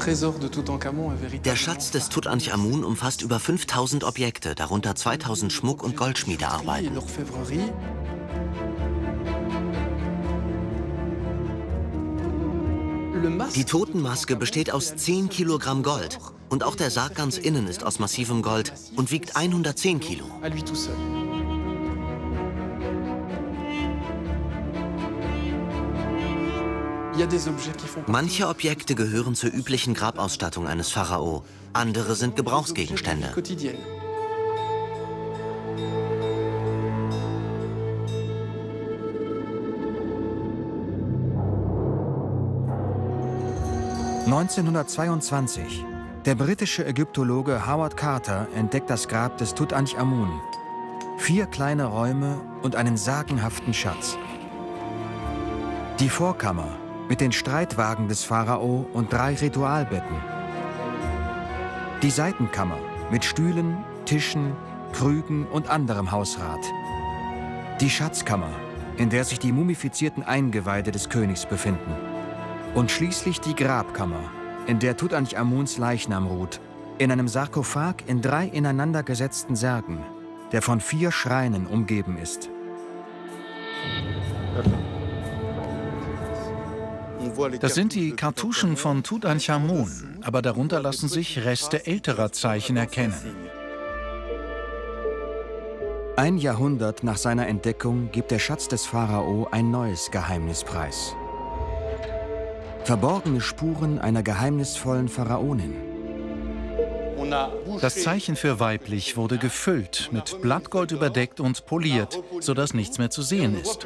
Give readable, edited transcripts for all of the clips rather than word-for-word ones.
Der Schatz des Tutanchamun umfasst über 5000 Objekte, darunter 2000 Schmuck- und Goldschmiedearbeiten. Die Totenmaske besteht aus 10 Kilogramm Gold. Und auch der Sarg ganz innen ist aus massivem Gold und wiegt 110 Kilo. Manche Objekte gehören zur üblichen Grabausstattung eines Pharao, andere sind Gebrauchsgegenstände. (1922) Der britische Ägyptologe Howard Carter entdeckt das Grab des Tutanchamun. 4 kleine Räume und einen sagenhaften Schatz. Die Vorkammer mit den Streitwagen des Pharao und 3 Ritualbetten. Die Seitenkammer mit Stühlen, Tischen, Krügen und anderem Hausrat. Die Schatzkammer, in der sich die mumifizierten Eingeweide des Königs befinden. Und schließlich die Grabkammer, in der Tutanchamuns Leichnam ruht, in einem Sarkophag in 3 ineinander gesetzten Särgen, der von 4 Schreinen umgeben ist. Das sind die Kartuschen von Tutanchamun, aber darunter lassen sich Reste älterer Zeichen erkennen. Ein Jahrhundert nach seiner Entdeckung gibt der Schatz des Pharao ein neues Geheimnis preis. Verborgene Spuren einer geheimnisvollen Pharaonin. Das Zeichen für weiblich wurde gefüllt, mit Blattgold überdeckt und poliert, sodass nichts mehr zu sehen ist.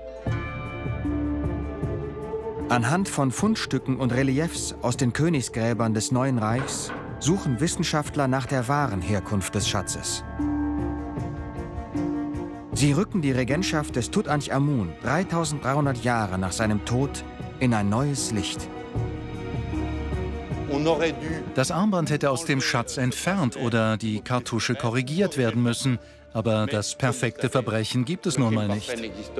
Anhand von Fundstücken und Reliefs aus den Königsgräbern des Neuen Reichs suchen Wissenschaftler nach der wahren Herkunft des Schatzes. Sie rücken die Regentschaft des Tutanchamun 3300 Jahre nach seinem Tod in ein neues Licht. Das Armband hätte aus dem Schatz entfernt oder die Kartusche korrigiert werden müssen, aber das perfekte Verbrechen gibt es nun mal nicht.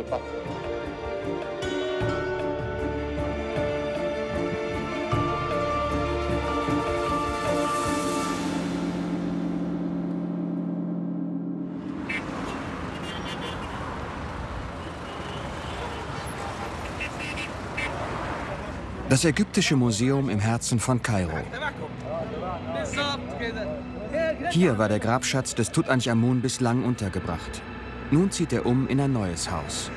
Das Ägyptische Museum im Herzen von Kairo. Hier war der Grabschatz des Tutanchamun bislang untergebracht. Nun zieht er um in ein neues Haus.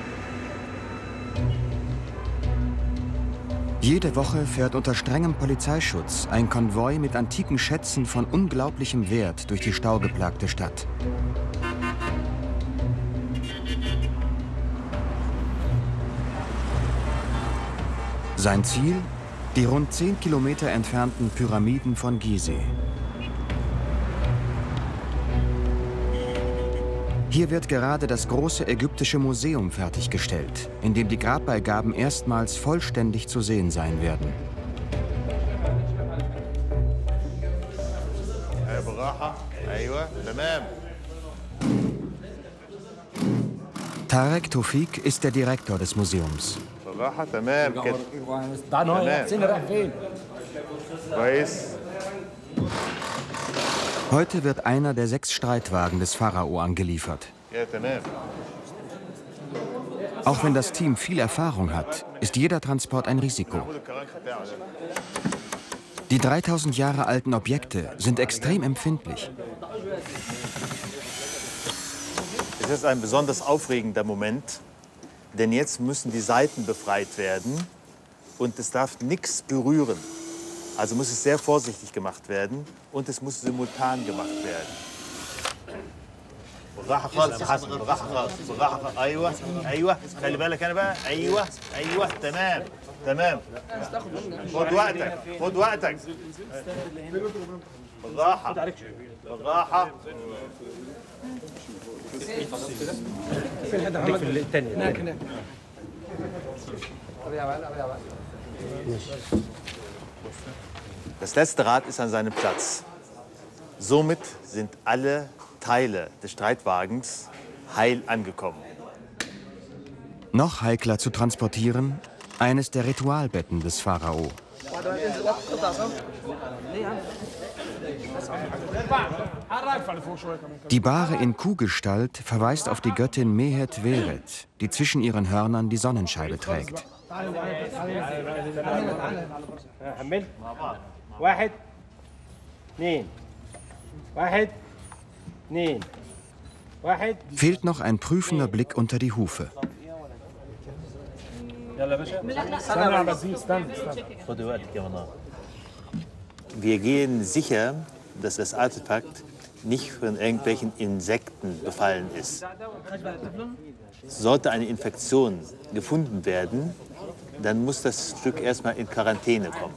Jede Woche fährt unter strengem Polizeischutz ein Konvoi mit antiken Schätzen von unglaublichem Wert durch die staugeplagte Stadt. Sein Ziel? Die rund 10 Kilometer entfernten Pyramiden von Gizeh. Hier wird gerade das große ägyptische Museum fertiggestellt, in dem die Grabbeigaben erstmals vollständig zu sehen sein werden. Tarek Tofik ist der Direktor des Museums. Heute wird einer der 6 Streitwagen des Pharao angeliefert. Auch wenn das Team viel Erfahrung hat, ist jeder Transport ein Risiko. Die 3000 Jahre alten Objekte sind extrem empfindlich. Es ist ein besonders aufregender Moment, denn jetzt müssen die Seiten befreit werden und es darf nichts berühren. Also muss es sehr vorsichtig gemacht werden und es muss simultan gemacht werden. Das letzte Rad ist an seinem Platz. Somit sind alle Teile des Streitwagens heil angekommen. Noch heikler zu transportieren eines der Ritualbetten des Pharao. Die Bahre in Kuhgestalt verweist auf die Göttin Mehet Weret, die zwischen ihren Hörnern die Sonnenscheibe trägt. Fehlt noch ein prüfender Blick unter die Hufe. Wir gehen sicher, dass das Artefakt nicht von irgendwelchen Insekten befallen ist. Sollte eine Infektion gefunden werden, dann muss das Stück erstmal in Quarantäne kommen.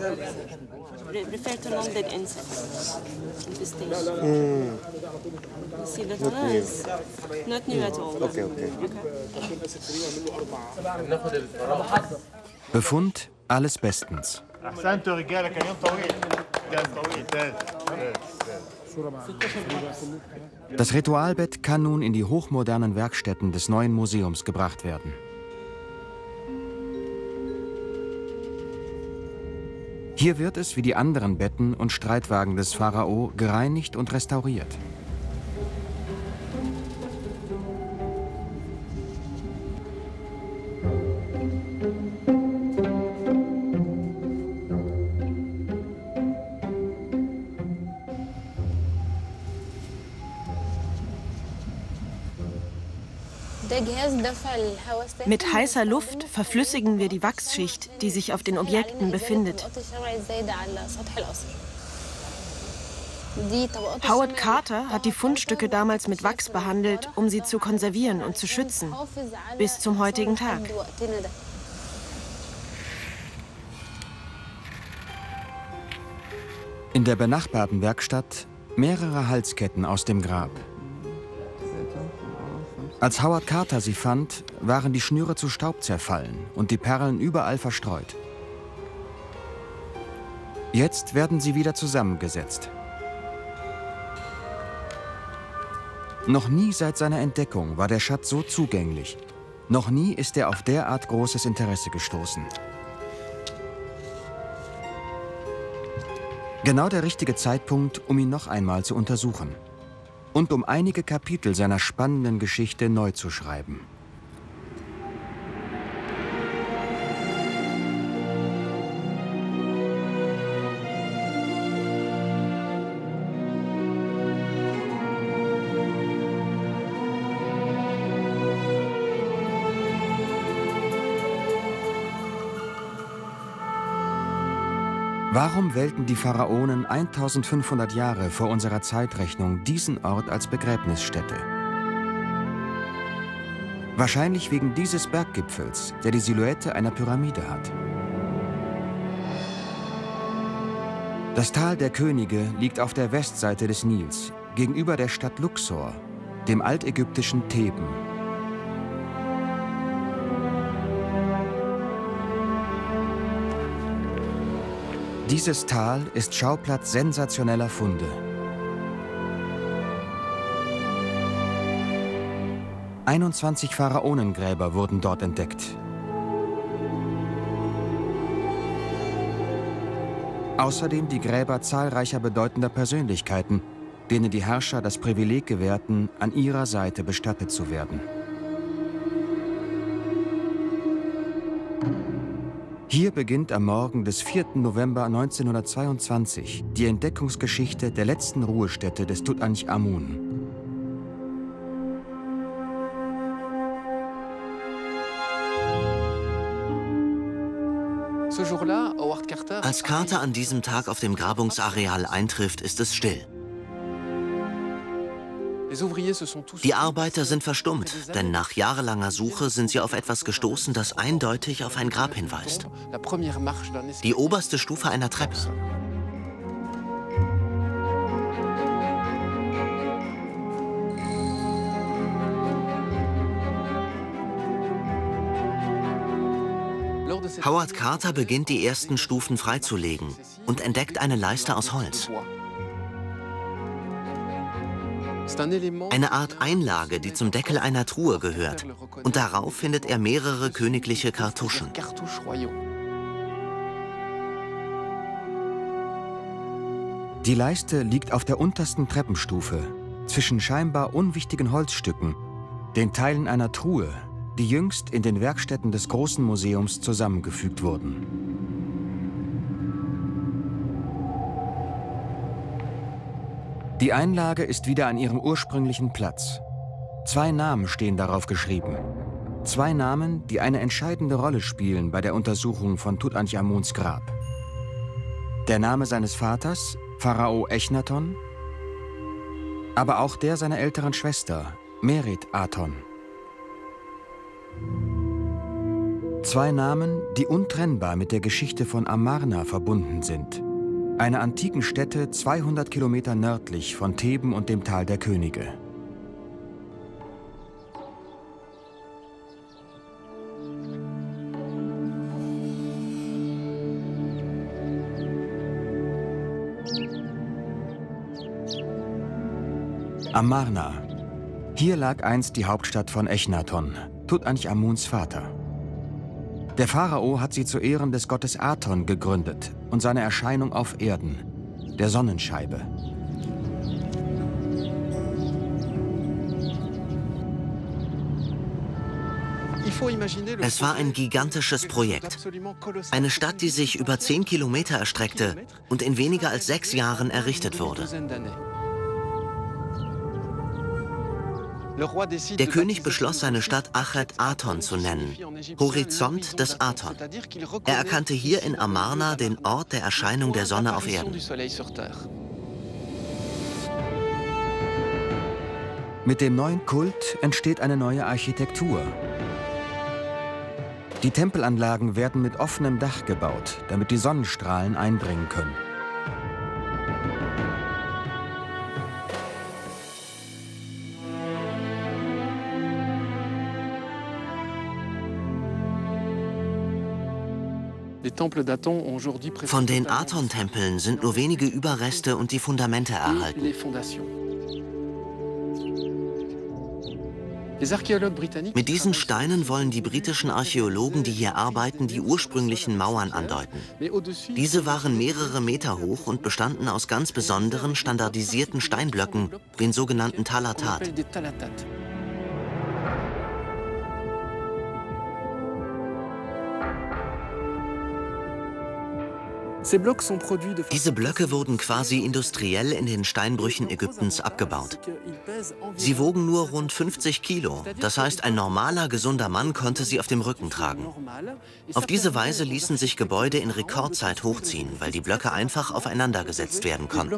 Befund: alles bestens. Das Ritualbett kann nun in die hochmodernen Werkstätten des neuen Museums gebracht werden. Hier wird es, wie die anderen Betten und Streitwagen des Pharao, gereinigt und restauriert. Mit heißer Luft verflüssigen wir die Wachsschicht, die sich auf den Objekten befindet. Howard Carter hat die Fundstücke damals mit Wachs behandelt, um sie zu konservieren und zu schützen, bis zum heutigen Tag. In der benachbarten Werkstatt mehrere Halsketten aus dem Grab. Als Howard Carter sie fand, waren die Schnüre zu Staub zerfallen und die Perlen überall verstreut. Jetzt werden sie wieder zusammengesetzt. Noch nie seit seiner Entdeckung war der Schatz so zugänglich. Noch nie ist er auf derart großes Interesse gestoßen. Genau der richtige Zeitpunkt, um ihn noch einmal zu untersuchen. Und um einige Kapitel seiner spannenden Geschichte neu zu schreiben. Warum wählten die Pharaonen 1500 Jahre vor unserer Zeitrechnung diesen Ort als Begräbnisstätte? Wahrscheinlich wegen dieses Berggipfels, der die Silhouette einer Pyramide hat. Das Tal der Könige liegt auf der Westseite des Nils, gegenüber der Stadt Luxor, dem altägyptischen Theben. Dieses Tal ist Schauplatz sensationeller Funde. 21 Pharaonengräber wurden dort entdeckt. Außerdem die Gräber zahlreicher bedeutender Persönlichkeiten, denen die Herrscher das Privileg gewährten, an ihrer Seite bestattet zu werden. Hier beginnt am Morgen des 4. November 1922 die Entdeckungsgeschichte der letzten Ruhestätte des Tutanchamun. Als Carter an diesem Tag auf dem Grabungsareal eintrifft, ist es still. Die Arbeiter sind verstummt, denn nach jahrelanger Suche sind sie auf etwas gestoßen, das eindeutig auf ein Grab hinweist. Die oberste Stufe einer Treppe. Howard Carter beginnt, die ersten Stufen freizulegen und entdeckt eine Leiste aus Holz. Eine Art Einlage, die zum Deckel einer Truhe gehört. Und darauf findet er mehrere königliche Kartuschen. Die Leiste liegt auf der untersten Treppenstufe, zwischen scheinbar unwichtigen Holzstücken, den Teilen einer Truhe, die jüngst in den Werkstätten des Großen Museums zusammengefügt wurden. Die Einlage ist wieder an ihrem ursprünglichen Platz. 2 Namen stehen darauf geschrieben. 2 Namen, die eine entscheidende Rolle spielen bei der Untersuchung von Tutanchamuns Grab. Der Name seines Vaters, Pharao Echnaton, aber auch der seiner älteren Schwester, Merit Aton. 2 Namen, die untrennbar mit der Geschichte von Amarna verbunden sind, einer antiken Stätte 200 Kilometer nördlich von Theben und dem Tal der Könige. Amarna. Hier lag einst die Hauptstadt von Echnaton, Tutanchamuns Vater. Der Pharao hat sie zu Ehren des Gottes Aton gegründet und seine Erscheinung auf Erden, der Sonnenscheibe. Es war ein gigantisches Projekt. Eine Stadt, die sich über 10 Kilometer erstreckte und in weniger als 6 Jahren errichtet wurde. Der König beschloss, seine Stadt Achet Aton zu nennen, Horizont des Aton. Er erkannte hier in Amarna den Ort der Erscheinung der Sonne auf Erden. Mit dem neuen Kult entsteht eine neue Architektur. Die Tempelanlagen werden mit offenem Dach gebaut, damit die Sonnenstrahlen eindringen können. Von den Aton-Tempeln sind nur wenige Überreste und die Fundamente erhalten. Mit diesen Steinen wollen die britischen Archäologen, die hier arbeiten, die ursprünglichen Mauern andeuten. Diese waren mehrere Meter hoch und bestanden aus ganz besonderen, standardisierten Steinblöcken, den sogenannten Talatat. Diese Blöcke wurden quasi industriell in den Steinbrüchen Ägyptens abgebaut. Sie wogen nur rund 50 Kilo, das heißt, ein normaler, gesunder Mann konnte sie auf dem Rücken tragen. Auf diese Weise ließen sich Gebäude in Rekordzeit hochziehen, weil die Blöcke einfach aufeinander gesetzt werden konnten.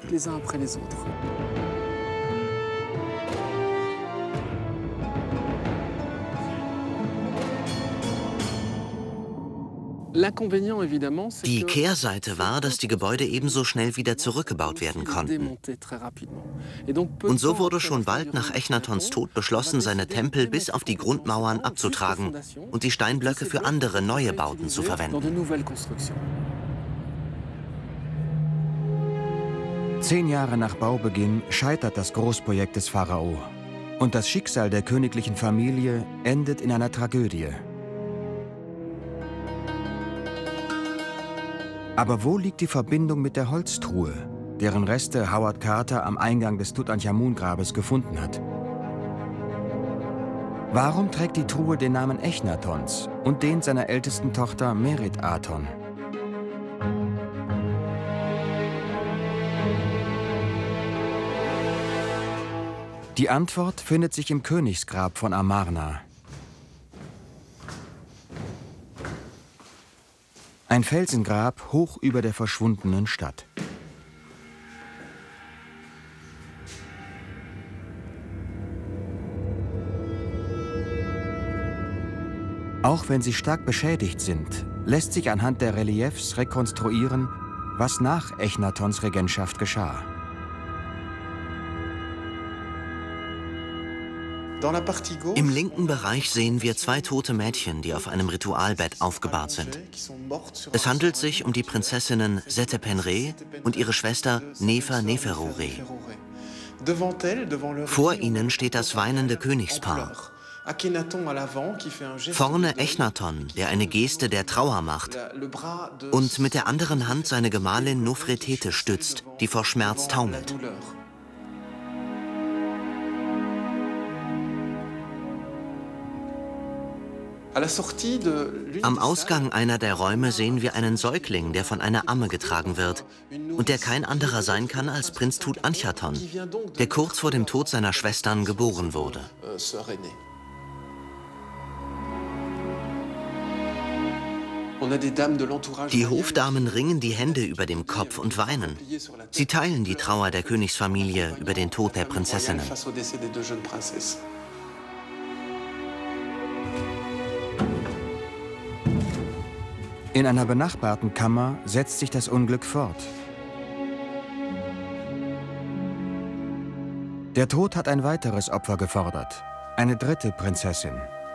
Die Kehrseite war, dass die Gebäude ebenso schnell wieder zurückgebaut werden konnten. Und so wurde schon bald nach Echnatons Tod beschlossen, seine Tempel bis auf die Grundmauern abzutragen und die Steinblöcke für andere neue Bauten zu verwenden. 10 Jahre nach Baubeginn scheitert das Großprojekt des Pharao. Und das Schicksal der königlichen Familie endet in einer Tragödie. Aber wo liegt die Verbindung mit der Holztruhe, deren Reste Howard Carter am Eingang des Tutanchamun-Grabes gefunden hat? Warum trägt die Truhe den Namen Echnatons und den seiner ältesten Tochter Merit Aton? Die Antwort findet sich im Königsgrab von Amarna. Ein Felsengrab hoch über der verschwundenen Stadt. Auch wenn sie stark beschädigt sind, lässt sich anhand der Reliefs rekonstruieren, was nach Echnatons Regentschaft geschah. Im linken Bereich sehen wir 2 tote Mädchen, die auf einem Ritualbett aufgebahrt sind. Es handelt sich um die Prinzessinnen Setepenre und ihre Schwester Nefer Neferure. Vor ihnen steht das weinende Königspaar. Vorne Echnaton, der eine Geste der Trauer macht und mit der anderen Hand seine Gemahlin Nofretete stützt, die vor Schmerz taumelt. Am Ausgang einer der Räume sehen wir einen Säugling, der von einer Amme getragen wird und der kein anderer sein kann als Prinz Tutanchaton, der kurz vor dem Tod seiner Schwestern geboren wurde. Die Hofdamen ringen die Hände über dem Kopf und weinen. Sie teilen die Trauer der Königsfamilie über den Tod der Prinzessinnen. In einer benachbarten Kammer setzt sich das Unglück fort. Der Tod hat ein weiteres Opfer gefordert, eine dritte Prinzessin.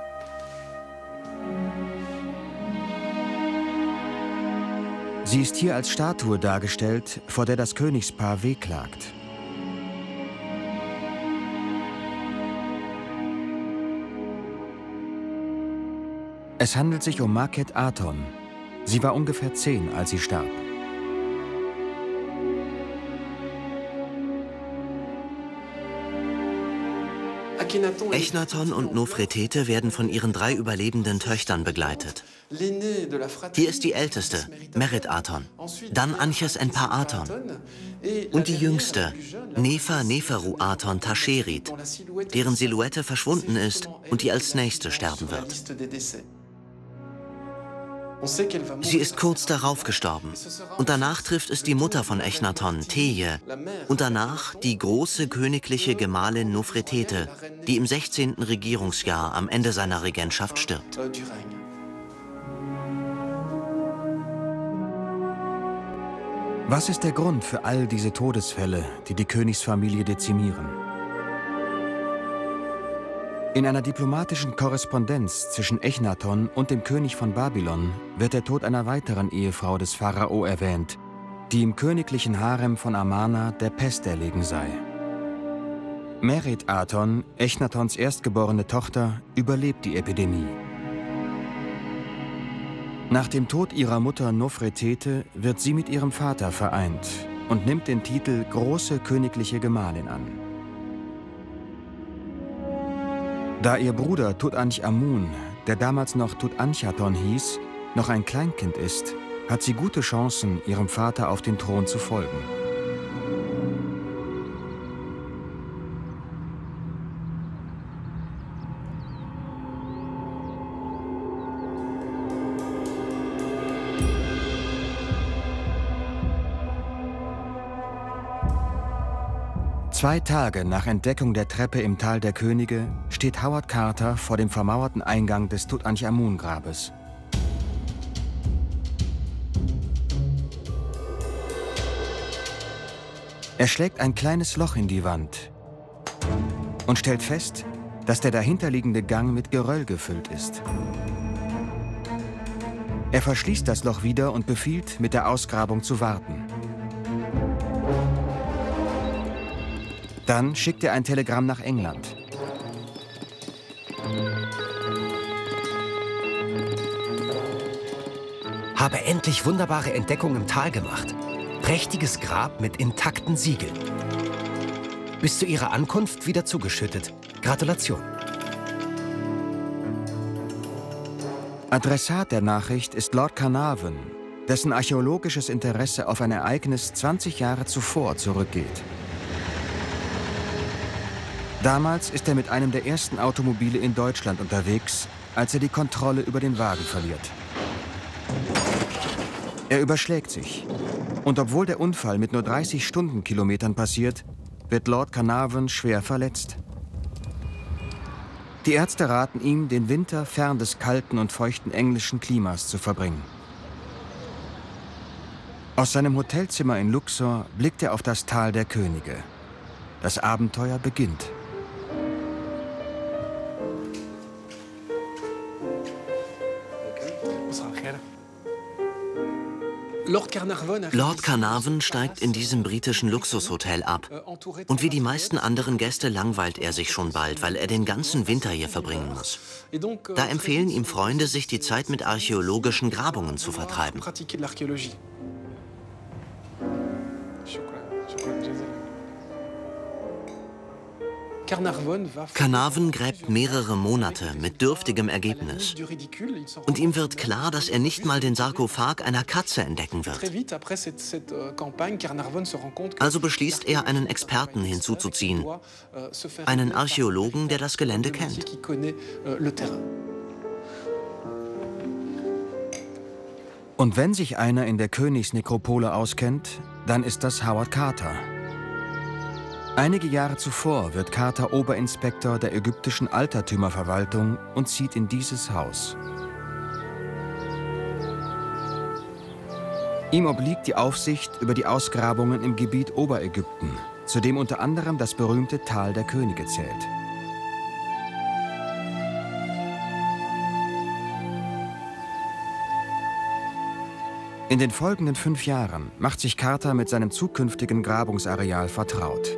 Sie ist hier als Statue dargestellt, vor der das Königspaar wehklagt. Es handelt sich um Market Aton. Sie war ungefähr 10, als sie starb. Echnaton und Nofretete werden von ihren 3 überlebenden Töchtern begleitet. Hier ist die älteste, Merit Aton, dann Anches Enpa Aton und die jüngste, Nefer Neferu Aton Tascherit, deren Silhouette verschwunden ist und die als nächste sterben wird. Sie ist kurz darauf gestorben und danach trifft es die Mutter von Echnaton, Teje, und danach die große königliche Gemahlin Nofretete, die im 16. Regierungsjahr am Ende seiner Regentschaft stirbt. Was ist der Grund für all diese Todesfälle, die die Königsfamilie dezimieren? In einer diplomatischen Korrespondenz zwischen Echnaton und dem König von Babylon wird der Tod einer weiteren Ehefrau des Pharao erwähnt, die im königlichen Harem von Amarna der Pest erlegen sei. Merit Aton, Echnatons erstgeborene Tochter, überlebt die Epidemie. Nach dem Tod ihrer Mutter Nofretete wird sie mit ihrem Vater vereint und nimmt den Titel Große königliche Gemahlin an. Da ihr Bruder Tutanchamun, der damals noch Tutanchaton hieß, noch ein Kleinkind ist, hat sie gute Chancen, ihrem Vater auf den Thron zu folgen. Zwei Tage nach Entdeckung der Treppe im Tal der Könige steht Howard Carter vor dem vermauerten Eingang des Tutanchamun-Grabes. Er schlägt ein kleines Loch in die Wand und stellt fest, dass der dahinterliegende Gang mit Geröll gefüllt ist. Er verschließt das Loch wieder und befiehlt, mit der Ausgrabung zu warten. Dann schickt er ein Telegramm nach England. Habe endlich wunderbare Entdeckung im Tal gemacht. Prächtiges Grab mit intakten Siegeln. Bis zu ihrer Ankunft wieder zugeschüttet. Gratulation. Adressat der Nachricht ist Lord Carnarvon, dessen archäologisches Interesse auf ein Ereignis 20 Jahre zuvor zurückgeht. Damals ist er mit einem der ersten Automobile in Deutschland unterwegs, als er die Kontrolle über den Wagen verliert. Er überschlägt sich. Und obwohl der Unfall mit nur 30 Stundenkilometern passiert, wird Lord Carnarvon schwer verletzt. Die Ärzte raten ihm, den Winter fern des kalten und feuchten englischen Klimas zu verbringen. Aus seinem Hotelzimmer in Luxor blickt er auf das Tal der Könige. Das Abenteuer beginnt. Lord Carnarvon steigt in diesem britischen Luxushotel ab. Und wie die meisten anderen Gäste langweilt er sich schon bald, weil er den ganzen Winter hier verbringen muss. Da empfehlen ihm Freunde, sich die Zeit mit archäologischen Grabungen zu vertreiben. Carnarvon gräbt mehrere Monate mit dürftigem Ergebnis. Und ihm wird klar, dass er nicht mal den Sarkophag einer Katze entdecken wird. Also beschließt er, einen Experten hinzuzuziehen, einen Archäologen, der das Gelände kennt. Und wenn sich einer in der Königsnekropole auskennt, dann ist das Howard Carter. Einige Jahre zuvor wird Carter Oberinspektor der ägyptischen Altertümerverwaltung und zieht in dieses Haus. Ihm obliegt die Aufsicht über die Ausgrabungen im Gebiet Oberägypten, zu dem unter anderem das berühmte Tal der Könige zählt. In den folgenden 5 Jahren macht sich Carter mit seinem zukünftigen Grabungsareal vertraut.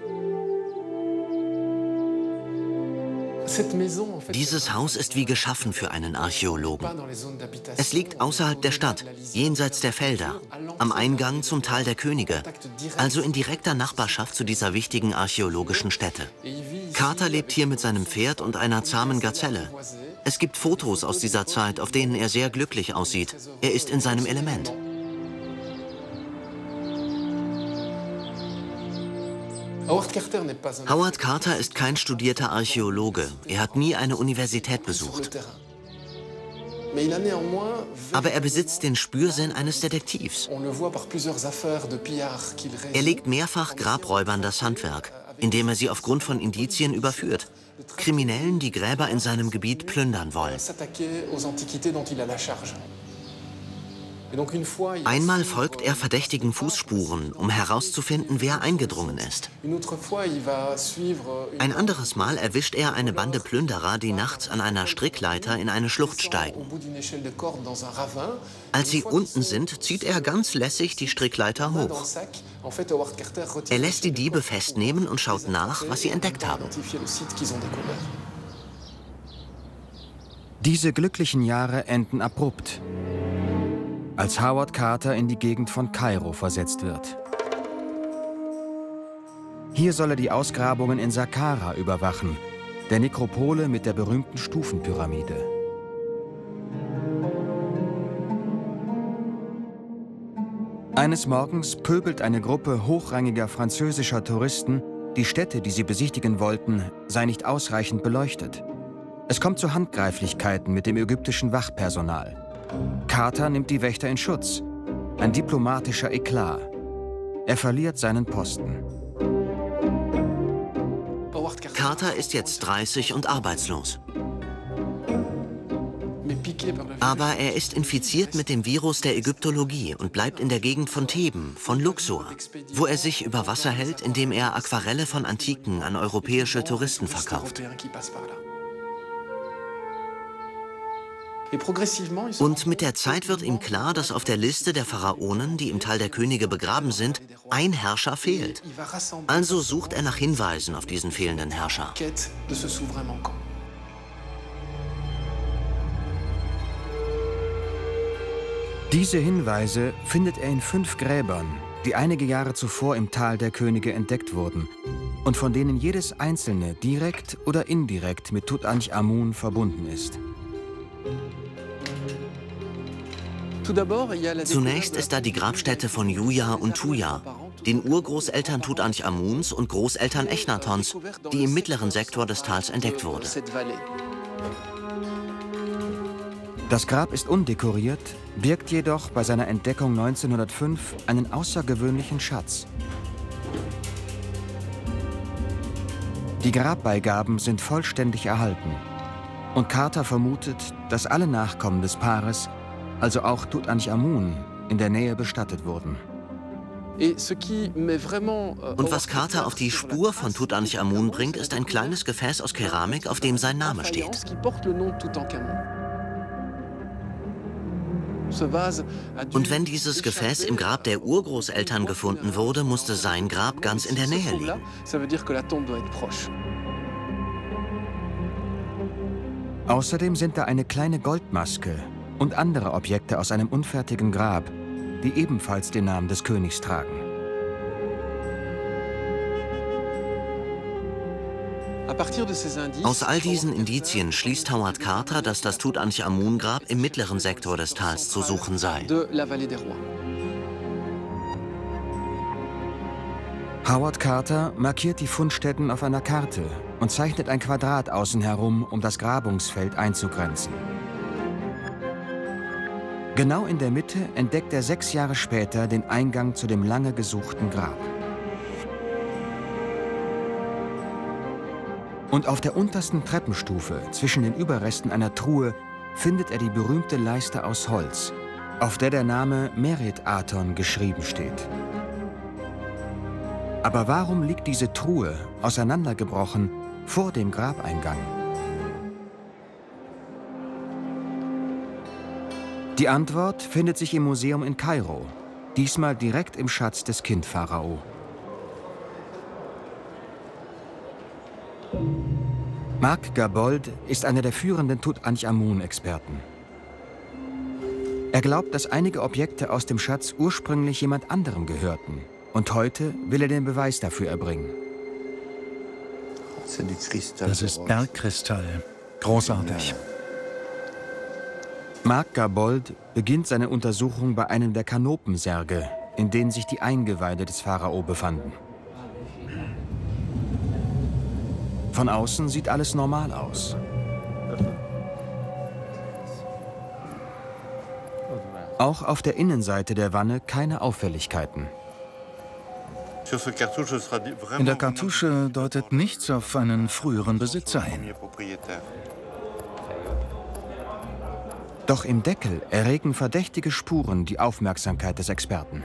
Dieses Haus ist wie geschaffen für einen Archäologen. Es liegt außerhalb der Stadt, jenseits der Felder, am Eingang zum Tal der Könige, also in direkter Nachbarschaft zu dieser wichtigen archäologischen Stätte. Carter lebt hier mit seinem Pferd und einer zahmen Gazelle. Es gibt Fotos aus dieser Zeit, auf denen er sehr glücklich aussieht. Er ist in seinem Element. Howard Carter ist kein studierter Archäologe. Er hat nie eine Universität besucht. Aber er besitzt den Spürsinn eines Detektivs. Er legt mehrfach Grabräubern das Handwerk, indem er sie aufgrund von Indizien überführt. Kriminellen, die Gräber in seinem Gebiet plündern wollen. Einmal folgt er verdächtigen Fußspuren, um herauszufinden, wer eingedrungen ist. Ein anderes Mal erwischt er eine Bande Plünderer, die nachts an einer Strickleiter in eine Schlucht steigen. Als sie unten sind, zieht er ganz lässig die Strickleiter hoch. Er lässt die Diebe festnehmen und schaut nach, was sie entdeckt haben. Diese glücklichen Jahre enden abrupt, als Howard Carter in die Gegend von Kairo versetzt wird. Hier soll er die Ausgrabungen in Saqqara überwachen, der Nekropole mit der berühmten Stufenpyramide. Eines Morgens pöbelt eine Gruppe hochrangiger französischer Touristen, die Stätte, die sie besichtigen wollten, sei nicht ausreichend beleuchtet. Es kommt zu Handgreiflichkeiten mit dem ägyptischen Wachpersonal. Carter nimmt die Wächter in Schutz. Ein diplomatischer Eklat. Er verliert seinen Posten. Carter ist jetzt 30 und arbeitslos. Aber er ist infiziert mit dem Virus der Ägyptologie und bleibt in der Gegend von Theben, von Luxor, wo er sich über Wasser hält, indem er Aquarelle von Antiken an europäische Touristen verkauft. Und mit der Zeit wird ihm klar, dass auf der Liste der Pharaonen, die im Tal der Könige begraben sind, ein Herrscher fehlt. Also sucht er nach Hinweisen auf diesen fehlenden Herrscher. Diese Hinweise findet er in 5 Gräbern, die einige Jahre zuvor im Tal der Könige entdeckt wurden und von denen jedes einzelne direkt oder indirekt mit Tutanchamun verbunden ist. Zunächst ist da die Grabstätte von Juja und Tuja, den Urgroßeltern Tutanchamuns und Großeltern Echnatons, die im mittleren Sektor des Tals entdeckt wurde. Das Grab ist undekoriert, birgt jedoch bei seiner Entdeckung 1905 einen außergewöhnlichen Schatz. Die Grabbeigaben sind vollständig erhalten. Und Carter vermutet, dass alle Nachkommen des Paares, also auch Tutanchamun, in der Nähe bestattet wurden. Und was Carter auf die Spur von Tutanchamun bringt, ist ein kleines Gefäß aus Keramik, auf dem sein Name steht. Und wenn dieses Gefäß im Grab der Urgroßeltern gefunden wurde, musste sein Grab ganz in der Nähe liegen. Außerdem sind da eine kleine Goldmaske und andere Objekte aus einem unfertigen Grab, die ebenfalls den Namen des Königs tragen. Aus all diesen Indizien schließt Howard Carter, dass das Tutanchamun-Grab im mittleren Sektor des Tals zu suchen sei. Howard Carter markiert die Fundstätten auf einer Karte und zeichnet ein Quadrat außen herum, um das Grabungsfeld einzugrenzen. Genau in der Mitte entdeckt er 6 Jahre später den Eingang zu dem lange gesuchten Grab. Und auf der untersten Treppenstufe, zwischen den Überresten einer Truhe, findet er die berühmte Leiste aus Holz, auf der der Name Merit Aton geschrieben steht. Aber warum liegt diese Truhe, auseinandergebrochen, vor dem Grabeingang? Die Antwort findet sich im Museum in Kairo, diesmal direkt im Schatz des Kindpharao. Marc Gabold ist einer der führenden Tutanchamun-Experten. Er glaubt, dass einige Objekte aus dem Schatz ursprünglich jemand anderem gehörten. Und heute will er den Beweis dafür erbringen. Das ist Bergkristall. Großartig. Marc Gabold beginnt seine Untersuchung bei einem der Kanopensärge, in denen sich die Eingeweide des Pharao befanden. Von außen sieht alles normal aus. Auch auf der Innenseite der Wanne keine Auffälligkeiten. In der Kartusche deutet nichts auf einen früheren Besitzer hin. Doch im Deckel erregen verdächtige Spuren die Aufmerksamkeit des Experten.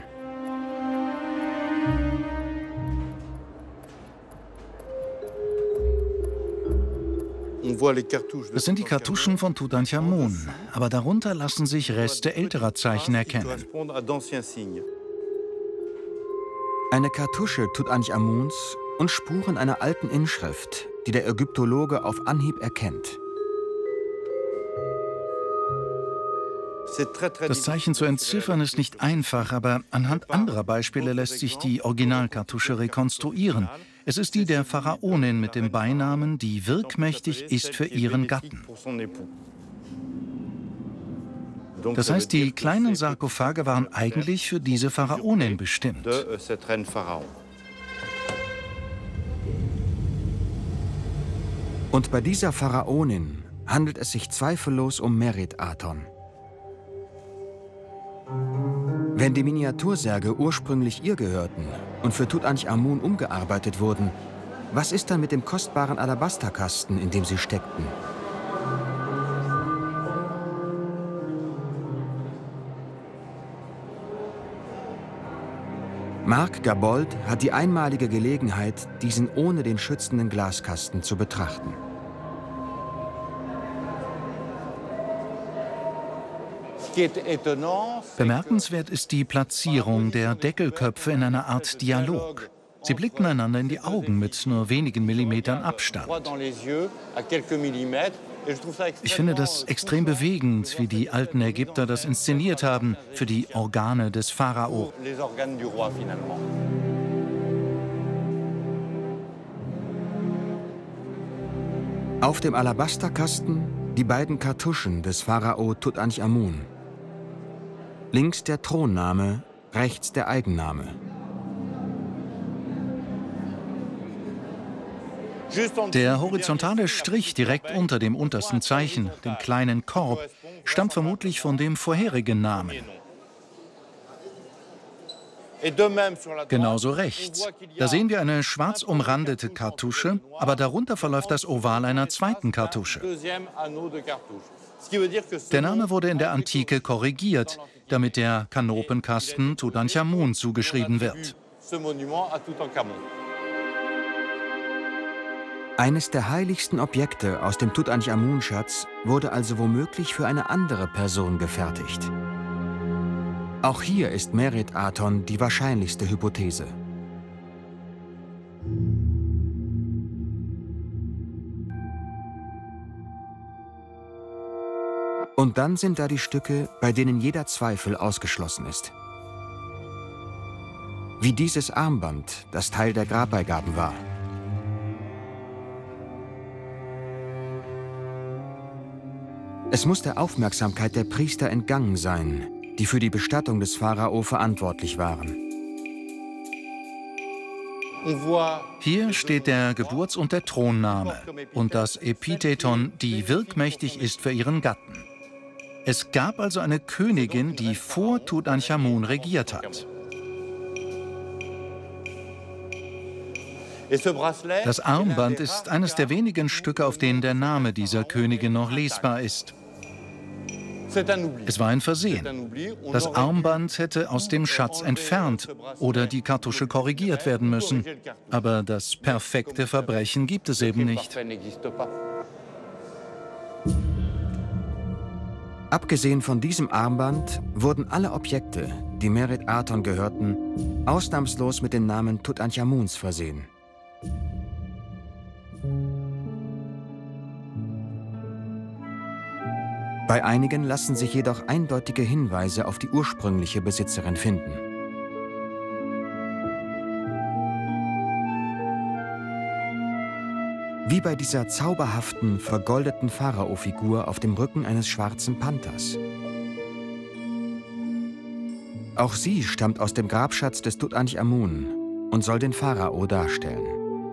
Das sind die Kartuschen von Tutanchamun, aber darunter lassen sich Reste älterer Zeichen erkennen. Eine Kartusche Tutanchamuns und Spuren einer alten Inschrift, die der Ägyptologe auf Anhieb erkennt. Das Zeichen zu entziffern ist nicht einfach, aber anhand anderer Beispiele lässt sich die Originalkartusche rekonstruieren. Es ist die der Pharaonin mit dem Beinamen, die wirkmächtig ist für ihren Gatten. Das heißt, die kleinen Sarkophage waren eigentlich für diese Pharaonin bestimmt. Und bei dieser Pharaonin handelt es sich zweifellos um Merit Aton. Wenn die Miniatursärge ursprünglich ihr gehörten und für Tutanchamun umgearbeitet wurden, was ist dann mit dem kostbaren Alabasterkasten, in dem sie steckten? Marc Gabold hat die einmalige Gelegenheit, diesen ohne den schützenden Glaskasten zu betrachten. Bemerkenswert ist die Platzierung der Deckelköpfe in einer Art Dialog. Sie blickten einander in die Augen mit nur wenigen Millimetern Abstand. Ich finde das extrem bewegend, wie die alten Ägypter das inszeniert haben für die Organe des Pharao. Auf dem Alabasterkasten die beiden Kartuschen des Pharao Tutanchamun. Links der Thronname, rechts der Eigenname. Der horizontale Strich direkt unter dem untersten Zeichen, dem kleinen Korb, stammt vermutlich von dem vorherigen Namen. Genauso rechts. Da sehen wir eine schwarz umrandete Kartusche, aber darunter verläuft das Oval einer zweiten Kartusche. Der Name wurde in der Antike korrigiert, damit der Kanopenkasten Tutanchamun zugeschrieben wird. Eines der heiligsten Objekte aus dem Tutanchamun-Schatz wurde also womöglich für eine andere Person gefertigt. Auch hier ist Merit Aton die wahrscheinlichste Hypothese. Und dann sind da die Stücke, bei denen jeder Zweifel ausgeschlossen ist. Wie dieses Armband, das Teil der Grabbeigaben war. Es muss der Aufmerksamkeit der Priester entgangen sein, die für die Bestattung des Pharao verantwortlich waren. Hier steht der Geburts- und der Thronname und das Epitheton, die wirkmächtig ist für ihren Gatten. Es gab also eine Königin, die vor Tutanchamun regiert hat. Das Armband ist eines der wenigen Stücke, auf denen der Name dieser Königin noch lesbar ist. Es war ein Versehen. Das Armband hätte aus dem Schatz entfernt oder die Kartusche korrigiert werden müssen. Aber das perfekte Verbrechen gibt es eben nicht. Abgesehen von diesem Armband wurden alle Objekte, die Merit Aton gehörten, ausnahmslos mit dem Namen Tutanchamuns versehen. Bei einigen lassen sich jedoch eindeutige Hinweise auf die ursprüngliche Besitzerin finden. Wie bei dieser zauberhaften, vergoldeten Pharao-Figur auf dem Rücken eines schwarzen Panthers. Auch sie stammt aus dem Grabschatz des Tutanchamun und soll den Pharao darstellen.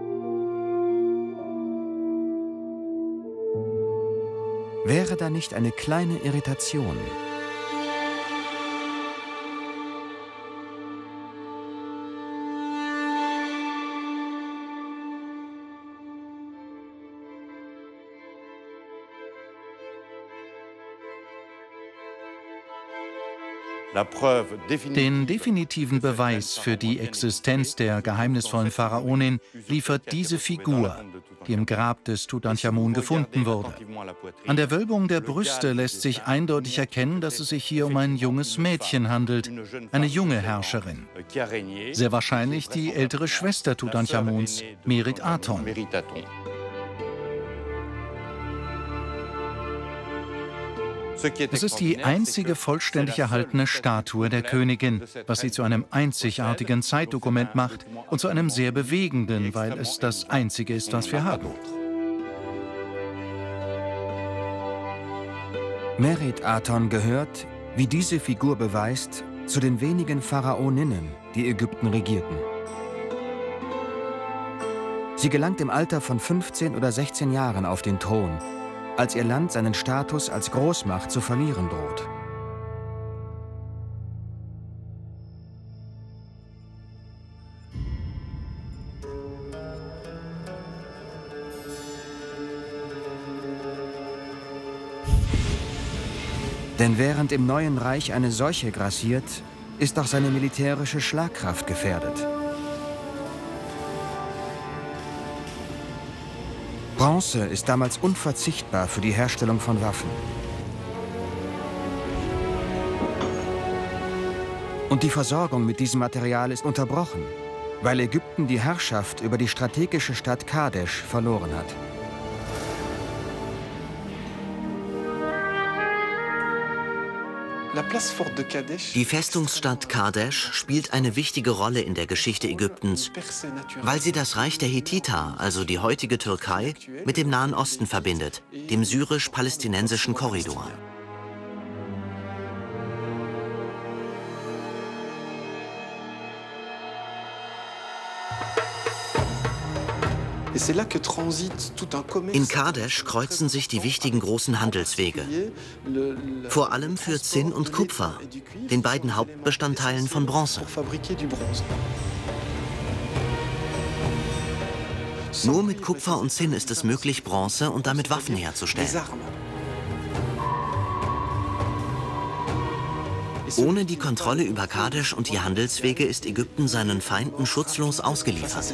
Wäre da nicht eine kleine Irritation? Den definitiven Beweis für die Existenz der geheimnisvollen Pharaonin liefert diese Figur, die im Grab des Tutanchamun gefunden wurde. An der Wölbung der Brüste lässt sich eindeutig erkennen, dass es sich hier um ein junges Mädchen handelt, eine junge Herrscherin. Sehr wahrscheinlich die ältere Schwester Tutanchamuns, Merit Aton. Es ist die einzige vollständig erhaltene Statue der Königin, was sie zu einem einzigartigen Zeitdokument macht und zu einem sehr bewegenden, weil es das einzige ist, was wir haben. Merit Aton gehört, wie diese Figur beweist, zu den wenigen Pharaoninnen, die Ägypten regierten. Sie gelangt im Alter von 15 oder 16 Jahren auf den Thron, als ihr Land seinen Status als Großmacht zu verlieren droht. Denn während im neuen Reich eine Seuche grassiert, ist auch seine militärische Schlagkraft gefährdet. Bronze ist damals unverzichtbar für die Herstellung von Waffen. Und die Versorgung mit diesem Material ist unterbrochen, weil Ägypten die Herrschaft über die strategische Stadt Kadesh verloren hat. Die Festungsstadt Kadesh spielt eine wichtige Rolle in der Geschichte Ägyptens, weil sie das Reich der Hethiter, also die heutige Türkei, mit dem Nahen Osten verbindet, dem syrisch-palästinensischen Korridor. In Kadesh kreuzen sich die wichtigen großen Handelswege. Vor allem für Zinn und Kupfer, den beiden Hauptbestandteilen von Bronze. Nur mit Kupfer und Zinn ist es möglich, Bronze und damit Waffen herzustellen. Ohne die Kontrolle über Kadesh und die Handelswege ist Ägypten seinen Feinden schutzlos ausgeliefert.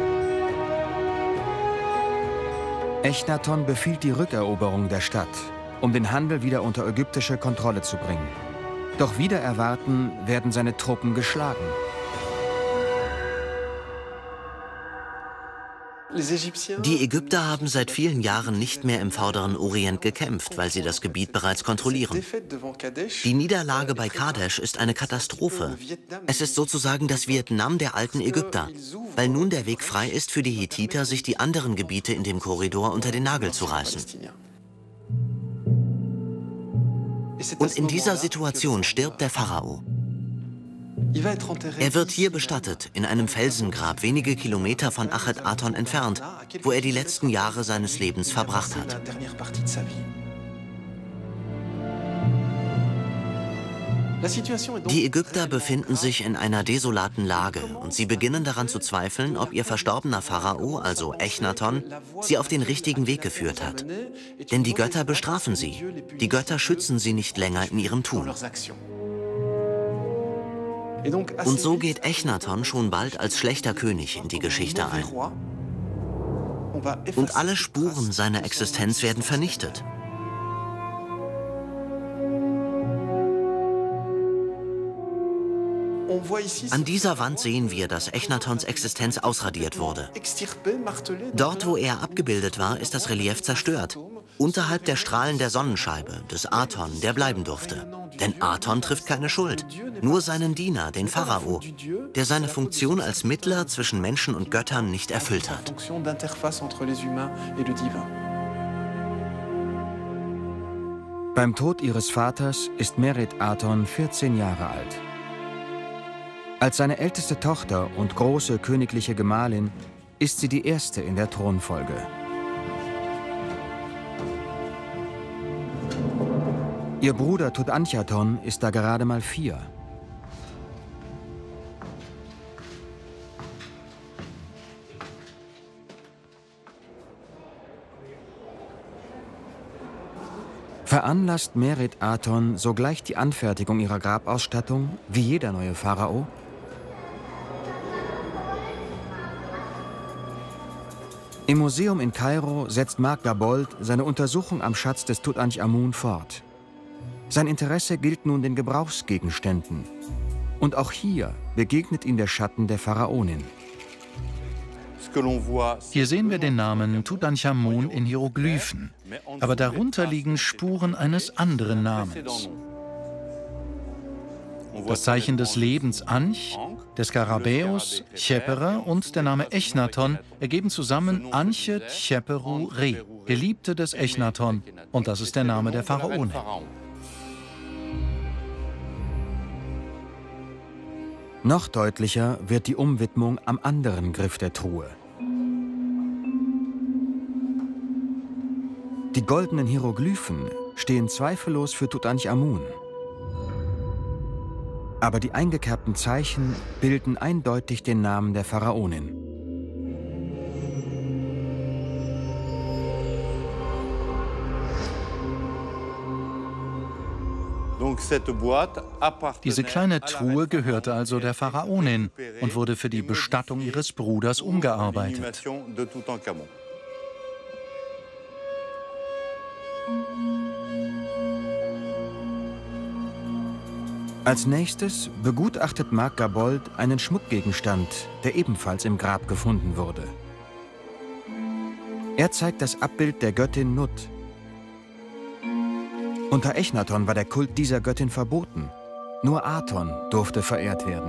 Echnaton befiehlt die Rückeroberung der Stadt um den Handel wieder unter ägyptische Kontrolle zu bringen. Doch wider Erwarten werden seine Truppen geschlagen. Die Ägypter haben seit vielen Jahren nicht mehr im Vorderen Orient gekämpft, weil sie das Gebiet bereits kontrollieren. Die Niederlage bei Kadesh ist eine Katastrophe. Es ist sozusagen das Vietnam der alten Ägypter, weil nun der Weg frei ist für die Hethiter, sich die anderen Gebiete in dem Korridor unter den Nagel zu reißen. Und in dieser Situation stirbt der Pharao. Er wird hier bestattet, in einem Felsengrab wenige Kilometer von Achet-Aton entfernt, wo er die letzten Jahre seines Lebens verbracht hat. Die Ägypter befinden sich in einer desolaten Lage und sie beginnen daran zu zweifeln, ob ihr verstorbener Pharao, also Echnaton, sie auf den richtigen Weg geführt hat. Denn die Götter bestrafen sie. Die Götter schützen sie nicht länger in ihrem Tun. Und so geht Echnaton schon bald als schlechter König in die Geschichte ein. Und alle Spuren seiner Existenz werden vernichtet. An dieser Wand sehen wir, dass Echnatons Existenz ausradiert wurde. Dort, wo er abgebildet war, ist das Relief zerstört. Unterhalb der Strahlen der Sonnenscheibe, des Aton, der bleiben durfte. Denn Aton trifft keine Schuld, nur seinen Diener, den Pharao, der seine Funktion als Mittler zwischen Menschen und Göttern nicht erfüllt hat. Beim Tod ihres Vaters ist Merit Aton 14 Jahre alt. Als seine älteste Tochter und große königliche Gemahlin ist sie die erste in der Thronfolge. Ihr Bruder Tutanchaton ist da gerade mal 4. Veranlasst Merit Aton sogleich die Anfertigung ihrer Grabausstattung, wie jeder neue Pharao? Im Museum in Kairo setzt Marc Gabold seine Untersuchung am Schatz des Tutanchamun fort. Sein Interesse gilt nun den Gebrauchsgegenständen. Und auch hier begegnet ihm der Schatten der Pharaonin. Hier sehen wir den Namen Tutanchamun in Hieroglyphen, aber darunter liegen Spuren eines anderen Namens. Das Zeichen des Lebens Anch, des Skarabäus, Tschepere und der Name Echnaton ergeben zusammen Anche Tscheperu Re, Geliebte des Echnaton, und das ist der Name der Pharaonin. Noch deutlicher wird die Umwidmung am anderen Griff der Truhe. Die goldenen Hieroglyphen stehen zweifellos für Tutanchamun. Aber die eingekerbten Zeichen bilden eindeutig den Namen der Pharaonin. Diese kleine Truhe gehörte also der Pharaonin und wurde für die Bestattung ihres Bruders umgearbeitet. Als nächstes begutachtet Marc Gabold einen Schmuckgegenstand, der ebenfalls im Grab gefunden wurde. Er zeigt das Abbild der Göttin Nut. Unter Echnaton war der Kult dieser Göttin verboten. Nur Aton durfte verehrt werden.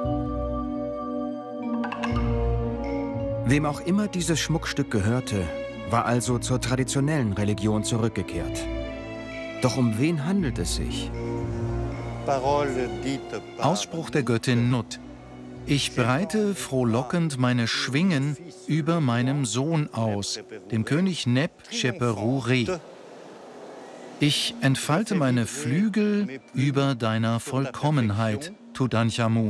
Wem auch immer dieses Schmuckstück gehörte, war also zur traditionellen Religion zurückgekehrt. Doch um wen handelt es sich? Ausspruch der Göttin Nut. Ich breite frohlockend meine Schwingen über meinem Sohn aus, dem König Neb Tscheperu Re. Ich entfalte meine Flügel über deiner Vollkommenheit, Tutanchamun.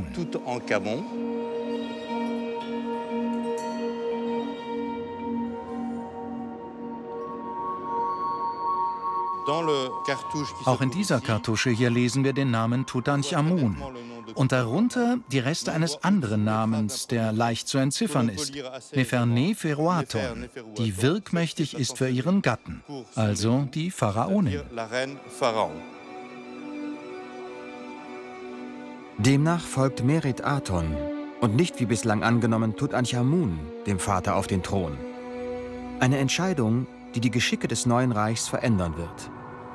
Auch in dieser Kartusche hier lesen wir den Namen Tutanchamun. Und darunter die Reste eines anderen Namens, der leicht zu entziffern ist. Neferneferuaton, die wirkmächtig ist für ihren Gatten, also die Pharaonin. Demnach folgt Merit Aton und nicht wie bislang angenommen Tutanchamun, dem Vater, auf den Thron. Eine Entscheidung, die die Geschicke des neuen Reichs verändern wird.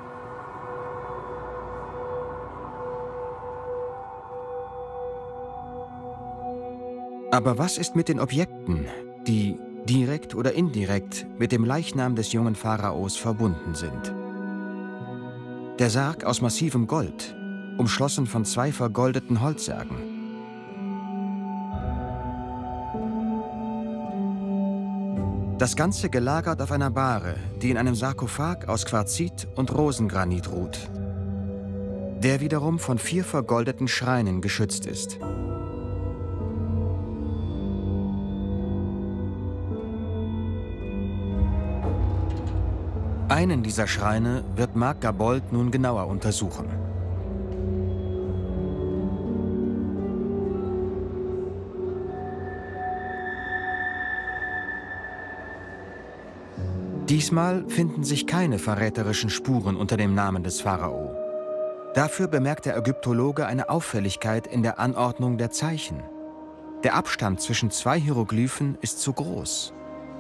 Aber was ist mit den Objekten, die direkt oder indirekt mit dem Leichnam des jungen Pharaos verbunden sind? Der Sarg aus massivem Gold, umschlossen von 2 vergoldeten Holzsärgen. Das Ganze gelagert auf einer Bahre, die in einem Sarkophag aus Quarzit und Rosengranit ruht, der wiederum von 4 vergoldeten Schreinen geschützt ist. Einen dieser Schreine wird Marc Gabold nun genauer untersuchen. Diesmal finden sich keine verräterischen Spuren unter dem Namen des Pharao. Dafür bemerkt der Ägyptologe eine Auffälligkeit in der Anordnung der Zeichen. Der Abstand zwischen 2 Hieroglyphen ist zu groß.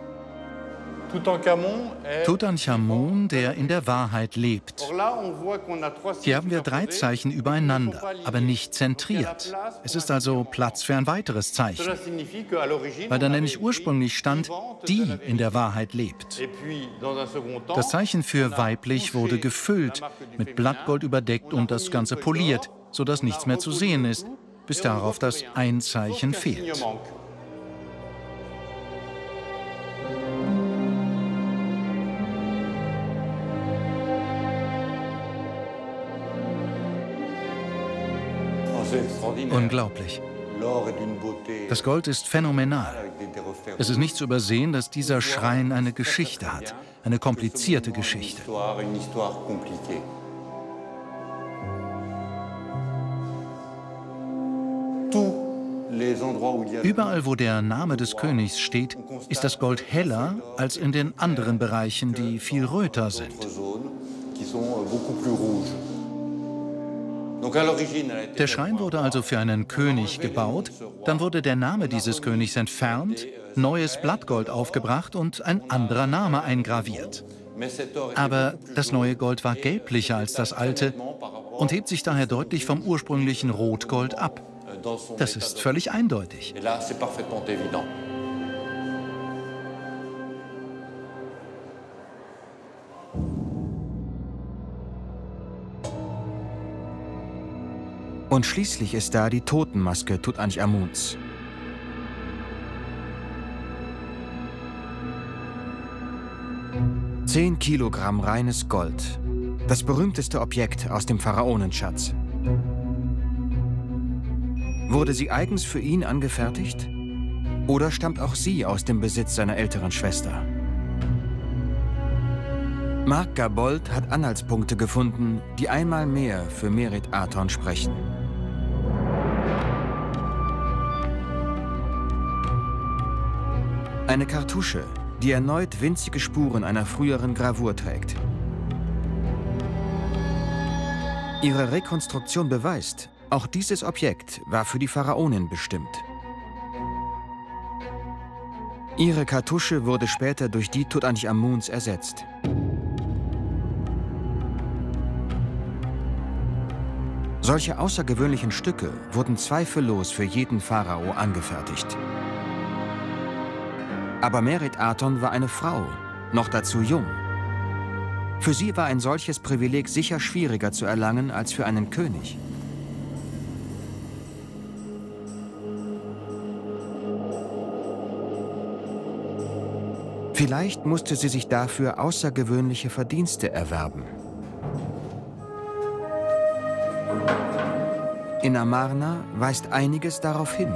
Tutanchamun, der in der Wahrheit lebt. Hier haben wir 3 Zeichen übereinander, aber nicht zentriert. Es ist also Platz für ein weiteres Zeichen. Weil da nämlich ursprünglich stand, die in der Wahrheit lebt. Das Zeichen für weiblich wurde gefüllt, mit Blattgold überdeckt und das Ganze poliert, sodass nichts mehr zu sehen ist, bis darauf das ein Zeichen fehlt. Unglaublich. Das Gold ist phänomenal. Es ist nicht zu übersehen, dass dieser Schrein eine Geschichte hat, eine komplizierte Geschichte. Überall, wo der Name des Königs steht, ist das Gold heller als in den anderen Bereichen, die viel röter sind. Der Schrein wurde also für einen König gebaut, dann wurde der Name dieses Königs entfernt, neues Blattgold aufgebracht und ein anderer Name eingraviert. Aber das neue Gold war gelblicher als das alte und hebt sich daher deutlich vom ursprünglichen Rotgold ab. Das ist völlig eindeutig. Und schließlich ist da die Totenmaske Tutanchamuns. – 10 Kilogramm reines Gold. Das berühmteste Objekt aus dem Pharaonenschatz. Wurde sie eigens für ihn angefertigt? Oder stammt auch sie aus dem Besitz seiner älteren Schwester? Marc Gabold hat Anhaltspunkte gefunden, die einmal mehr für Merit Aton sprechen. Eine Kartusche, die erneut winzige Spuren einer früheren Gravur trägt. Ihre Rekonstruktion beweist, auch dieses Objekt war für die Pharaonin bestimmt. Ihre Kartusche wurde später durch die Tutanchamuns ersetzt. Solche außergewöhnlichen Stücke wurden zweifellos für jeden Pharao angefertigt. Aber Merit Aton war eine Frau, noch dazu jung. Für sie war ein solches Privileg sicher schwieriger zu erlangen als für einen König. Vielleicht musste sie sich dafür außergewöhnliche Verdienste erwerben. In Amarna weist einiges darauf hin.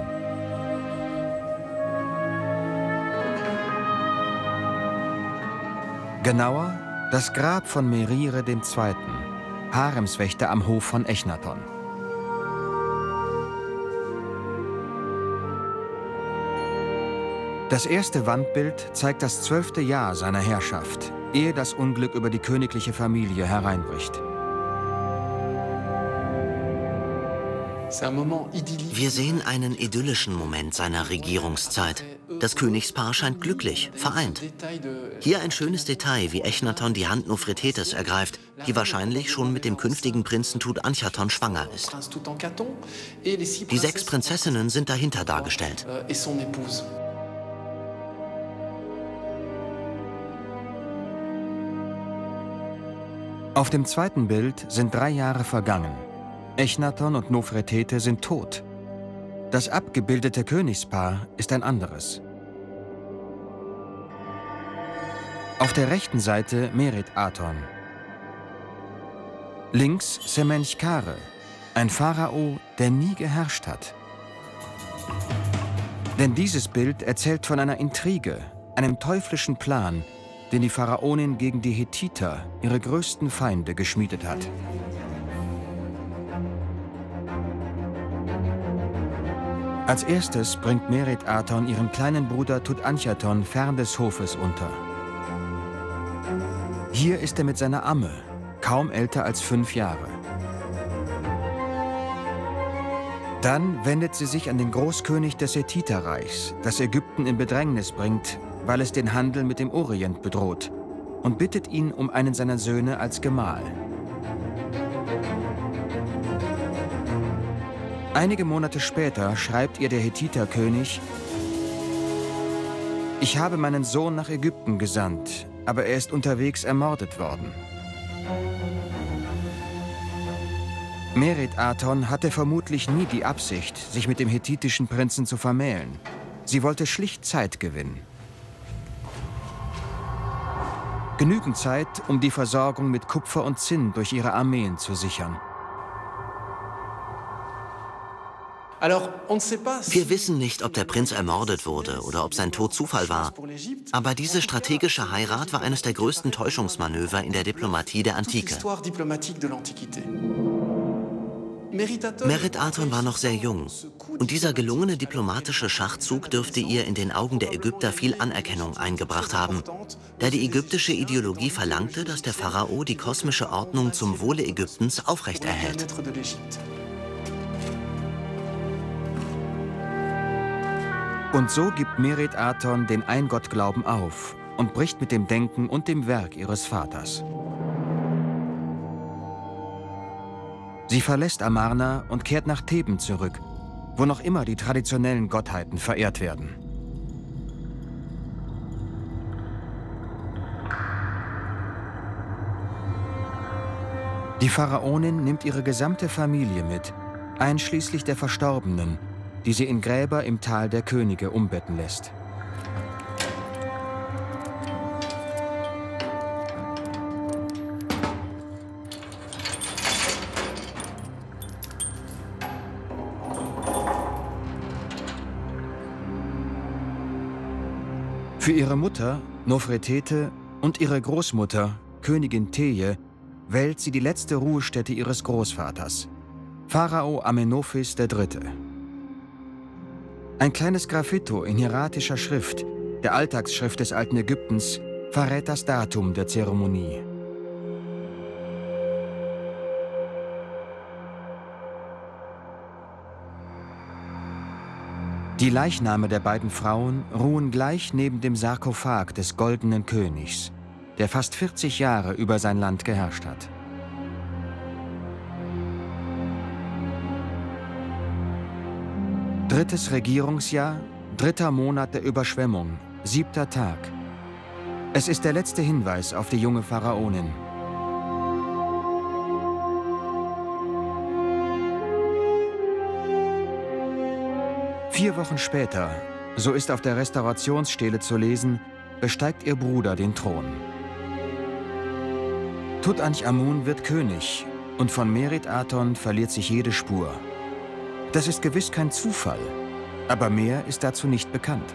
Genauer Das Grab von Merire II., Haremswächter am Hof von Echnaton. Das erste Wandbild zeigt das 12. Jahr seiner Herrschaft, ehe das Unglück über die königliche Familie hereinbricht. Wir sehen einen idyllischen Moment seiner Regierungszeit. Das Königspaar scheint glücklich, vereint. Hier ein schönes Detail, wie Echnaton die Hand Nofretetes ergreift, die wahrscheinlich schon mit dem künftigen Prinzen Tutanchaton schwanger ist. Die 6 Prinzessinnen sind dahinter dargestellt. Auf dem zweiten Bild sind 3 Jahre vergangen. Echnaton und Nofretete sind tot. Das abgebildete Königspaar ist ein anderes. Auf der rechten Seite Merit-Aton. Links Semenchkare, ein Pharao, der nie geherrscht hat. Denn dieses Bild erzählt von einer Intrige, einem teuflischen Plan, den die Pharaonin gegen die Hethiter, ihre größten Feinde, geschmiedet hat. Als erstes bringt Merit-Aton ihren kleinen Bruder Tutanchaton fern des Hofes unter. Hier ist er mit seiner Amme, kaum älter als 5 Jahre. Dann wendet sie sich an den Großkönig des Hethiterreichs, das Ägypten in Bedrängnis bringt, weil es den Handel mit dem Orient bedroht, und bittet ihn um einen seiner Söhne als Gemahl. Einige Monate später schreibt ihr der Hethiterkönig: Ich habe meinen Sohn nach Ägypten gesandt, aber er ist unterwegs ermordet worden. Merit-Aton hatte vermutlich nie die Absicht, sich mit dem hethitischen Prinzen zu vermählen. Sie wollte schlicht Zeit gewinnen. Genügend Zeit, um die Versorgung mit Kupfer und Zinn durch ihre Armeen zu sichern. Wir wissen nicht, ob der Prinz ermordet wurde oder ob sein Tod Zufall war. Aber diese strategische Heirat war eines der größten Täuschungsmanöver in der Diplomatie der Antike. Merit-Aton war noch sehr jung. Und dieser gelungene diplomatische Schachzug dürfte ihr in den Augen der Ägypter viel Anerkennung eingebracht haben, da die ägyptische Ideologie verlangte, dass der Pharao die kosmische Ordnung zum Wohle Ägyptens aufrechterhält. Und so gibt Merit-Aton den Eingottglauben auf und bricht mit dem Denken und dem Werk ihres Vaters. Sie verlässt Amarna und kehrt nach Theben zurück, wo noch immer die traditionellen Gottheiten verehrt werden. Die Pharaonin nimmt ihre gesamte Familie mit, einschließlich der Verstorbenen, die sie in Gräber im Tal der Könige umbetten lässt. Für ihre Mutter, Nofretete, und ihre Großmutter, Königin Theye, wählt sie die letzte Ruhestätte ihres Großvaters, Pharao Amenophis III. Ein kleines Graffito in hieratischer Schrift, der Alltagsschrift des alten Ägyptens, verrät das Datum der Zeremonie. Die Leichname der beiden Frauen ruhen gleich neben dem Sarkophag des Goldenen Königs, der fast 40 Jahre über sein Land geherrscht hat. Drittes Regierungsjahr, 3. Monat der Überschwemmung, 7. Tag. Es ist der letzte Hinweis auf die junge Pharaonin. Vier Wochen später, so ist auf der Restaurationsstele zu lesen, besteigt ihr Bruder den Thron. Tutanchamun wird König und von Merit-Aton verliert sich jede Spur. Das ist gewiss kein Zufall, aber mehr ist dazu nicht bekannt.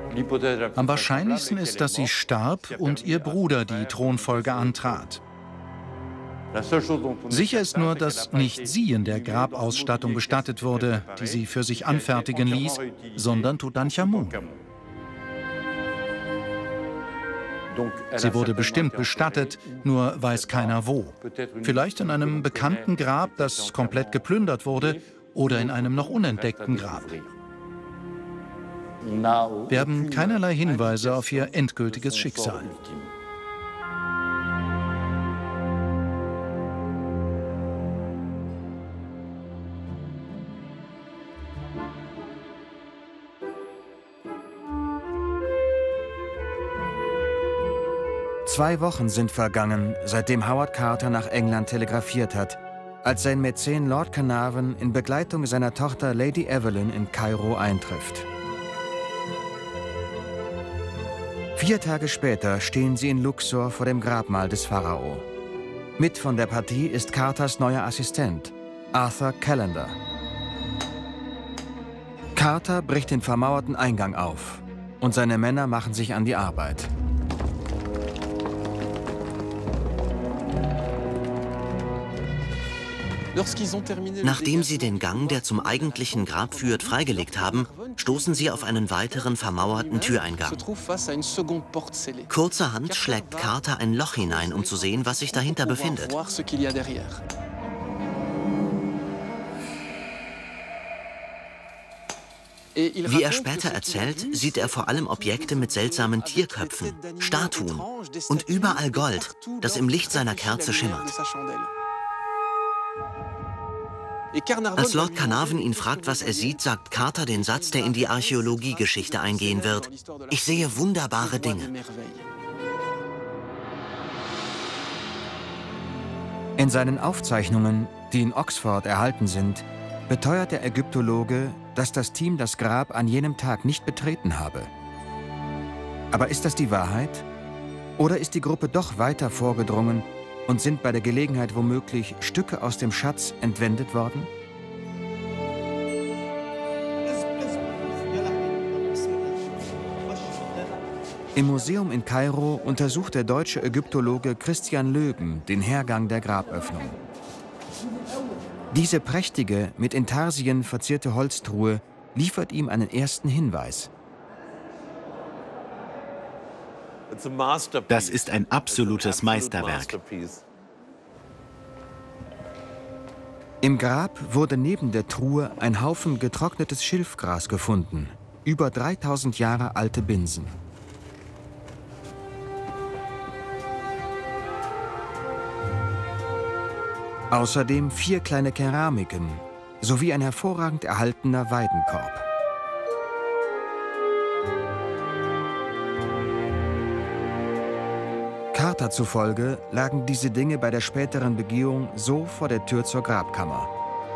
Am wahrscheinlichsten ist, dass sie starb und ihr Bruder die Thronfolge antrat. Sicher ist nur, dass nicht sie in der Grabausstattung bestattet wurde, die sie für sich anfertigen ließ, sondern Tutanchamun. Sie wurde bestimmt bestattet, nur weiß keiner wo. Vielleicht in einem bekannten Grab, das komplett geplündert wurde, oder in einem noch unentdeckten Grab. Wir haben keinerlei Hinweise auf ihr endgültiges Schicksal. Zwei Wochen sind vergangen, seitdem Howard Carter nach England telegrafiert hat, als sein Mäzen Lord Carnarvon in Begleitung seiner Tochter Lady Evelyn in Kairo eintrifft. 4 Tage später stehen sie in Luxor vor dem Grabmal des Pharao. Mit von der Partie ist Carters neuer Assistent, Arthur Callender. Carter bricht den vermauerten Eingang auf und seine Männer machen sich an die Arbeit. Nachdem sie den Gang, der zum eigentlichen Grab führt, freigelegt haben, stoßen sie auf einen weiteren vermauerten Türeingang. Kurzerhand schlägt Carter ein Loch hinein, um zu sehen, was sich dahinter befindet. Wie er später erzählt, sieht er vor allem Objekte mit seltsamen Tierköpfen, Statuen und überall Gold, das im Licht seiner Kerze schimmert. Als Lord Carnarvon ihn fragt, was er sieht, sagt Carter den Satz, der in die Archäologiegeschichte eingehen wird: Ich sehe wunderbare Dinge. In seinen Aufzeichnungen, die in Oxford erhalten sind, beteuert der Ägyptologe, dass das Team das Grab an jenem Tag nicht betreten habe. Aber ist das die Wahrheit? Oder ist die Gruppe doch weiter vorgedrungen und sind bei der Gelegenheit womöglich Stücke aus dem Schatz entwendet worden? Im Museum in Kairo untersucht der deutsche Ägyptologe Christian Löben den Hergang der Graböffnung. Diese prächtige, mit Intarsien verzierte Holztruhe liefert ihm einen ersten Hinweis. Das ist ein absolutes Meisterwerk. Im Grab wurde neben der Truhe ein Haufen getrocknetes Schilfgras gefunden, über 3000 Jahre alte Binsen. Außerdem 4 kleine Keramiken sowie ein hervorragend erhaltener Weidenkorb. Carter zufolge lagen diese Dinge bei der späteren Begehung so vor der Tür zur Grabkammer.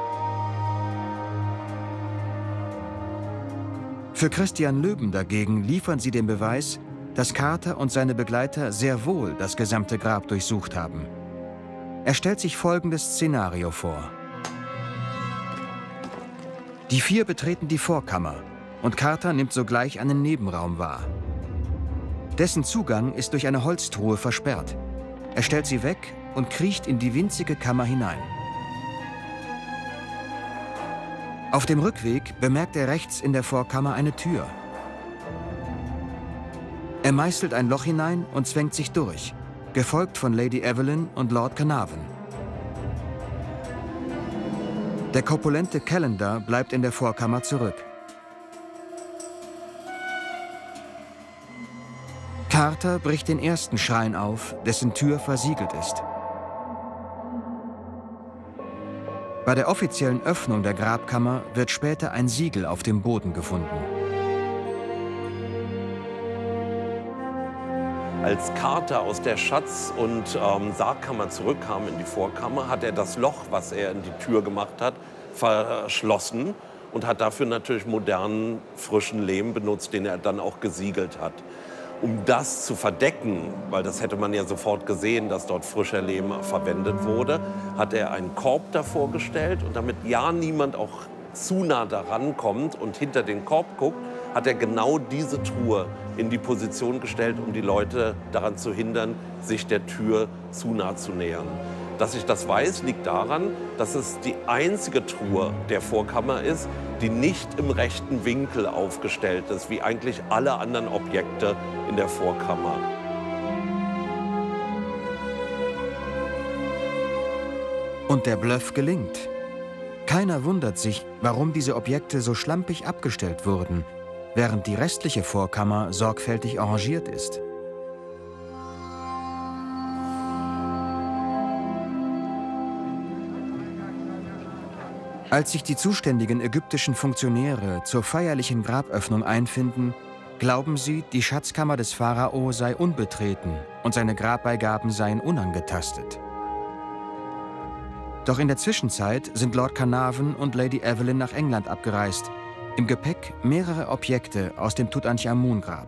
Für Christian Löben dagegen liefern sie den Beweis, dass Carter und seine Begleiter sehr wohl das gesamte Grab durchsucht haben. Er stellt sich folgendes Szenario vor. Die 4 betreten die Vorkammer und Carter nimmt sogleich einen Nebenraum wahr. Dessen Zugang ist durch eine Holztruhe versperrt. Er stellt sie weg und kriecht in die winzige Kammer hinein. Auf dem Rückweg bemerkt er rechts in der Vorkammer eine Tür. Er meißelt ein Loch hinein und zwängt sich durch, gefolgt von Lady Evelyn und Lord Carnarvon. Der korpulente Callender bleibt in der Vorkammer zurück. Carter bricht den ersten Schrein auf, dessen Tür versiegelt ist. Bei der offiziellen Öffnung der Grabkammer wird später ein Siegel auf dem Boden gefunden. Als Carter aus der Schatz- und Sargkammer zurückkam in die Vorkammer, hat er das Loch, was er in die Tür gemacht hat, verschlossen und hat dafür natürlich modernen, frischen Lehm benutzt, den er dann auch gesiegelt hat. Um das zu verdecken, weil das hätte man ja sofort gesehen, dass dort frischer Lehm verwendet wurde, hat er einen Korb davor gestellt. Und damit ja niemand auch zu nah daran kommt und hinter den Korb guckt, hat er genau diese Truhe in die Position gestellt, um die Leute daran zu hindern, sich der Tür zu nah zu nähern. Dass ich das weiß, liegt daran, dass es die einzige Truhe der Vorkammer ist, die nicht im rechten Winkel aufgestellt ist, wie eigentlich alle anderen Objekte in der Vorkammer. Und der Bluff gelingt. Keiner wundert sich, warum diese Objekte so schlampig abgestellt wurden, während die restliche Vorkammer sorgfältig arrangiert ist. Als sich die zuständigen ägyptischen Funktionäre zur feierlichen Graböffnung einfinden, glauben sie, die Schatzkammer des Pharao sei unbetreten und seine Grabbeigaben seien unangetastet. Doch in der Zwischenzeit sind Lord Carnarvon und Lady Evelyn nach England abgereist, im Gepäck mehrere Objekte aus dem Tutanchamun-Grab.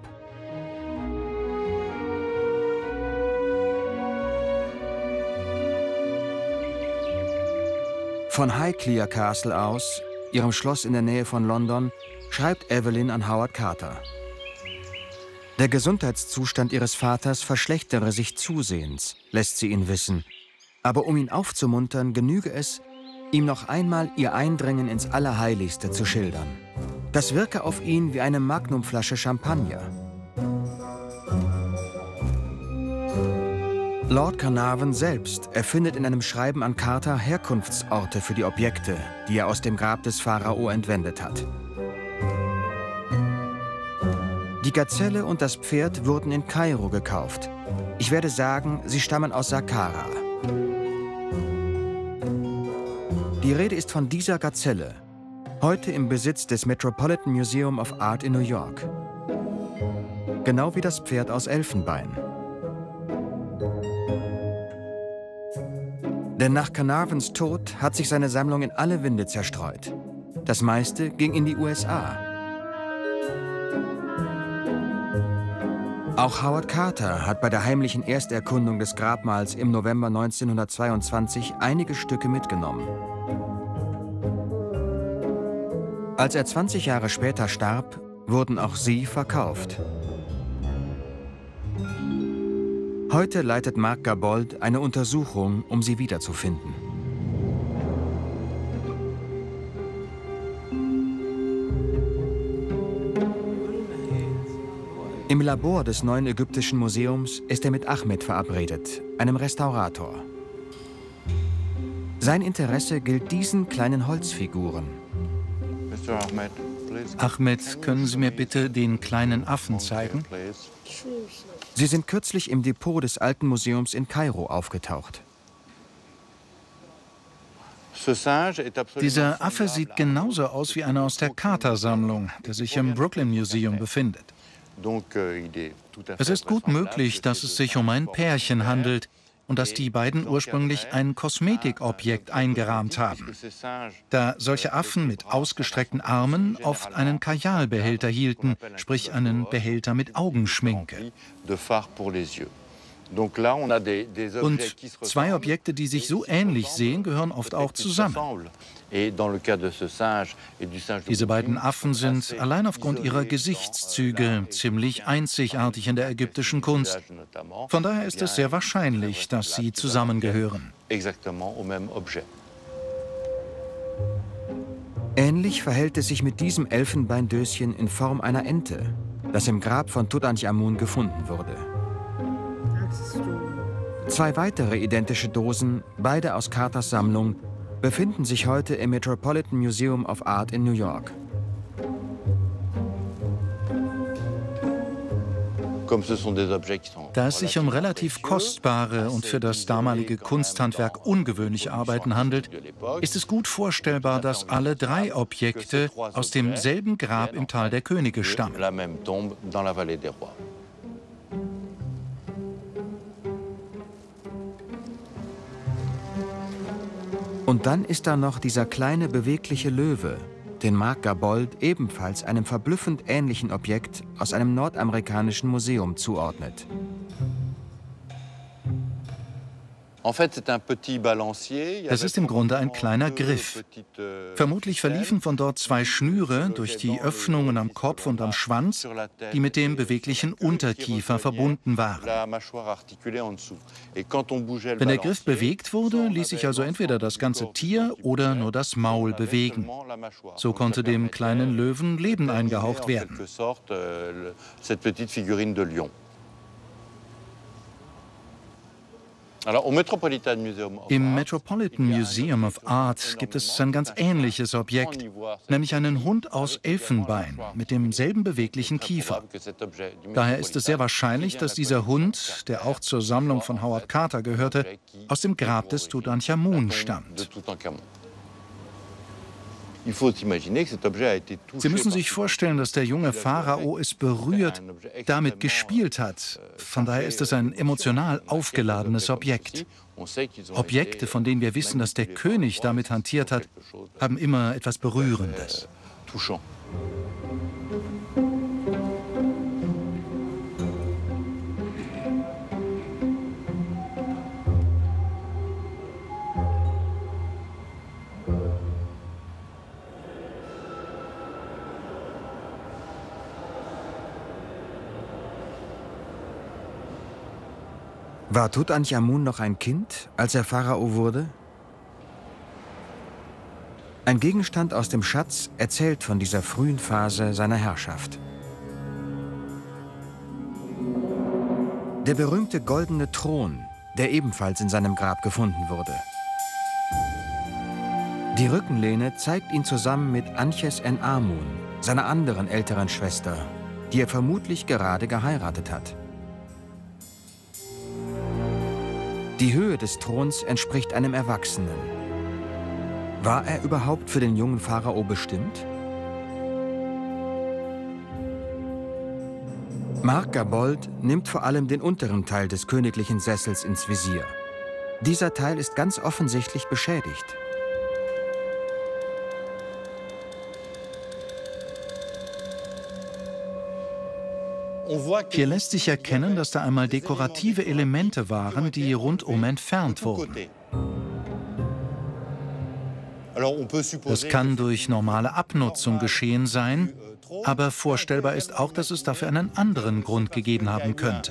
Von Highclere Castle aus, ihrem Schloss in der Nähe von London, schreibt Evelyn an Howard Carter. Der Gesundheitszustand ihres Vaters verschlechtere sich zusehends, lässt sie ihn wissen. Aber um ihn aufzumuntern, genüge es, ihm noch einmal ihr Eindringen ins Allerheiligste zu schildern. Das wirke auf ihn wie eine Magnumflasche Champagner. Lord Carnarvon selbst erfindet in einem Schreiben an Carter Herkunftsorte für die Objekte, die er aus dem Grab des Pharao entwendet hat. Die Gazelle und das Pferd wurden in Kairo gekauft. Ich werde sagen, sie stammen aus Saqqara. Die Rede ist von dieser Gazelle, heute im Besitz des Metropolitan Museum of Art in New York. Genau wie das Pferd aus Elfenbein. Denn nach Carnarvons Tod hat sich seine Sammlung in alle Winde zerstreut. Das meiste ging in die USA. Auch Howard Carter hat bei der heimlichen Ersterkundung des Grabmals im November 1922 einige Stücke mitgenommen. Als er 20 Jahre später starb, wurden auch sie verkauft. Heute leitet Marc Gabold eine Untersuchung, um sie wiederzufinden. Im Labor des Neuen Ägyptischen Museums ist er mit Ahmed verabredet, einem Restaurator. Sein Interesse gilt diesen kleinen Holzfiguren. Ahmed, können Sie mir bitte den kleinen Affen zeigen? Sie sind kürzlich im Depot des Alten Museums in Kairo aufgetaucht. Dieser Affe sieht genauso aus wie einer aus der Carter-Sammlung, der sich im Brooklyn Museum befindet. Es ist gut möglich, dass es sich um ein Pärchen handelt und dass die beiden ursprünglich ein Kosmetikobjekt eingerahmt haben, da solche Affen mit ausgestreckten Armen oft einen Kajalbehälter hielten, sprich einen Behälter mit Augenschminke. Und zwei Objekte, die sich so ähnlich sehen, gehören oft auch zusammen. Diese beiden Affen sind allein aufgrund ihrer Gesichtszüge ziemlich einzigartig in der ägyptischen Kunst. Von daher ist es sehr wahrscheinlich, dass sie zusammengehören. Ähnlich verhält es sich mit diesem Elfenbeindöschen in Form einer Ente, das im Grab von Tutanchamun gefunden wurde. Zwei weitere identische Dosen, beide aus Carters Sammlung, befinden sich heute im Metropolitan Museum of Art in New York. Da es sich um relativ kostbare und für das damalige Kunsthandwerk ungewöhnliche Arbeiten handelt, ist es gut vorstellbar, dass alle drei Objekte aus demselben Grab im Tal der Könige stammen. Und dann ist da noch dieser kleine bewegliche Löwe, den Marc Gabold ebenfalls einem verblüffend ähnlichen Objekt aus einem nordamerikanischen Museum zuordnet. Es ist im Grunde ein kleiner Griff. Vermutlich verliefen von dort 2 Schnüre durch die Öffnungen am Kopf und am Schwanz, die mit dem beweglichen Unterkiefer verbunden waren. Wenn der Griff bewegt wurde, ließ sich also entweder das ganze Tier oder nur das Maul bewegen. So konnte dem kleinen Löwen Leben eingehaucht werden. Im Metropolitan Museum of Art gibt es ein ganz ähnliches Objekt, nämlich einen Hund aus Elfenbein mit demselben beweglichen Kiefer. Daher ist es sehr wahrscheinlich, dass dieser Hund, der auch zur Sammlung von Howard Carter gehörte, aus dem Grab des Tutanchamun stammt. Sie müssen sich vorstellen, dass der junge Pharao es berührt, damit gespielt hat. Von daher ist es ein emotional aufgeladenes Objekt. Objekte, von denen wir wissen, dass der König damit hantiert hat, haben immer etwas Berührendes. War Tutanchamun noch ein Kind, als er Pharao wurde? Ein Gegenstand aus dem Schatz erzählt von dieser frühen Phase seiner Herrschaft. Der berühmte goldene Thron, der ebenfalls in seinem Grab gefunden wurde. Die Rückenlehne zeigt ihn zusammen mit Anches-en-Amun, seiner anderen älteren Schwester, die er vermutlich gerade geheiratet hat. Die Höhe des Throns entspricht einem Erwachsenen. War er überhaupt für den jungen Pharao bestimmt? Marc Gabold nimmt vor allem den unteren Teil des königlichen Sessels ins Visier. Dieser Teil ist ganz offensichtlich beschädigt. Hier lässt sich erkennen, dass da einmal dekorative Elemente waren, die rundum entfernt wurden. Das kann durch normale Abnutzung geschehen sein, aber vorstellbar ist auch, dass es dafür einen anderen Grund gegeben haben könnte.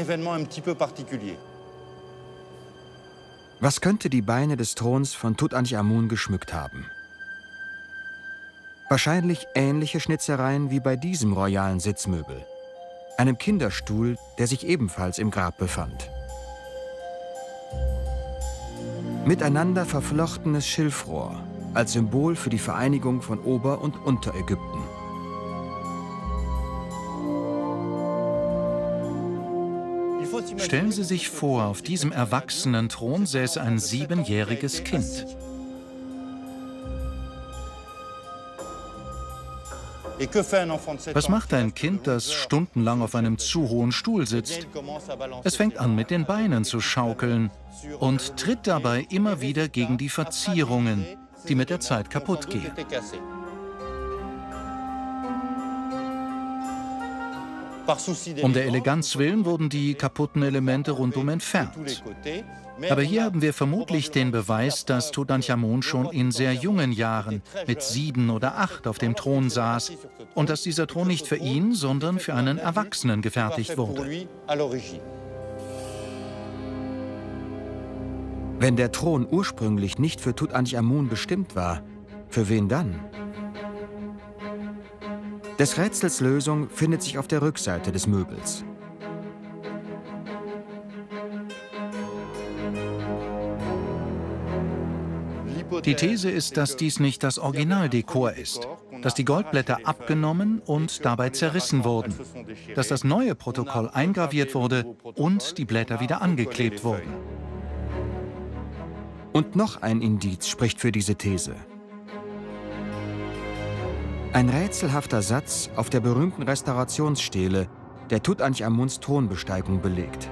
Was könnte die Beine des Throns von Tutanchamun geschmückt haben? Wahrscheinlich ähnliche Schnitzereien wie bei diesem royalen Sitzmöbel. Einem Kinderstuhl, der sich ebenfalls im Grab befand. Miteinander verflochtenes Schilfrohr als Symbol für die Vereinigung von Ober- und Unterägypten. Stellen Sie sich vor, auf diesem erwachsenen Thron säße ein 7-jähriges Kind. Was macht ein Kind, das stundenlang auf einem zu hohen Stuhl sitzt? Es fängt an, mit den Beinen zu schaukeln und tritt dabei immer wieder gegen die Verzierungen, die mit der Zeit kaputt gehen. Um der Eleganz willen wurden die kaputten Elemente rundum entfernt. Aber hier haben wir vermutlich den Beweis, dass Tutanchamun schon in sehr jungen Jahren, mit 7 oder 8, auf dem Thron saß und dass dieser Thron nicht für ihn, sondern für einen Erwachsenen gefertigt wurde. Wenn der Thron ursprünglich nicht für Tutanchamun bestimmt war, für wen dann? Des Rätsels Lösung findet sich auf der Rückseite des Möbels. Die These ist, dass dies nicht das Originaldekor ist, dass die Goldblätter abgenommen und dabei zerrissen wurden, dass das neue Protokoll eingraviert wurde und die Blätter wieder angeklebt wurden. Und noch ein Indiz spricht für diese These. Ein rätselhafter Satz auf der berühmten Restaurationsstele, der Tutanchamuns Thronbesteigung belegt.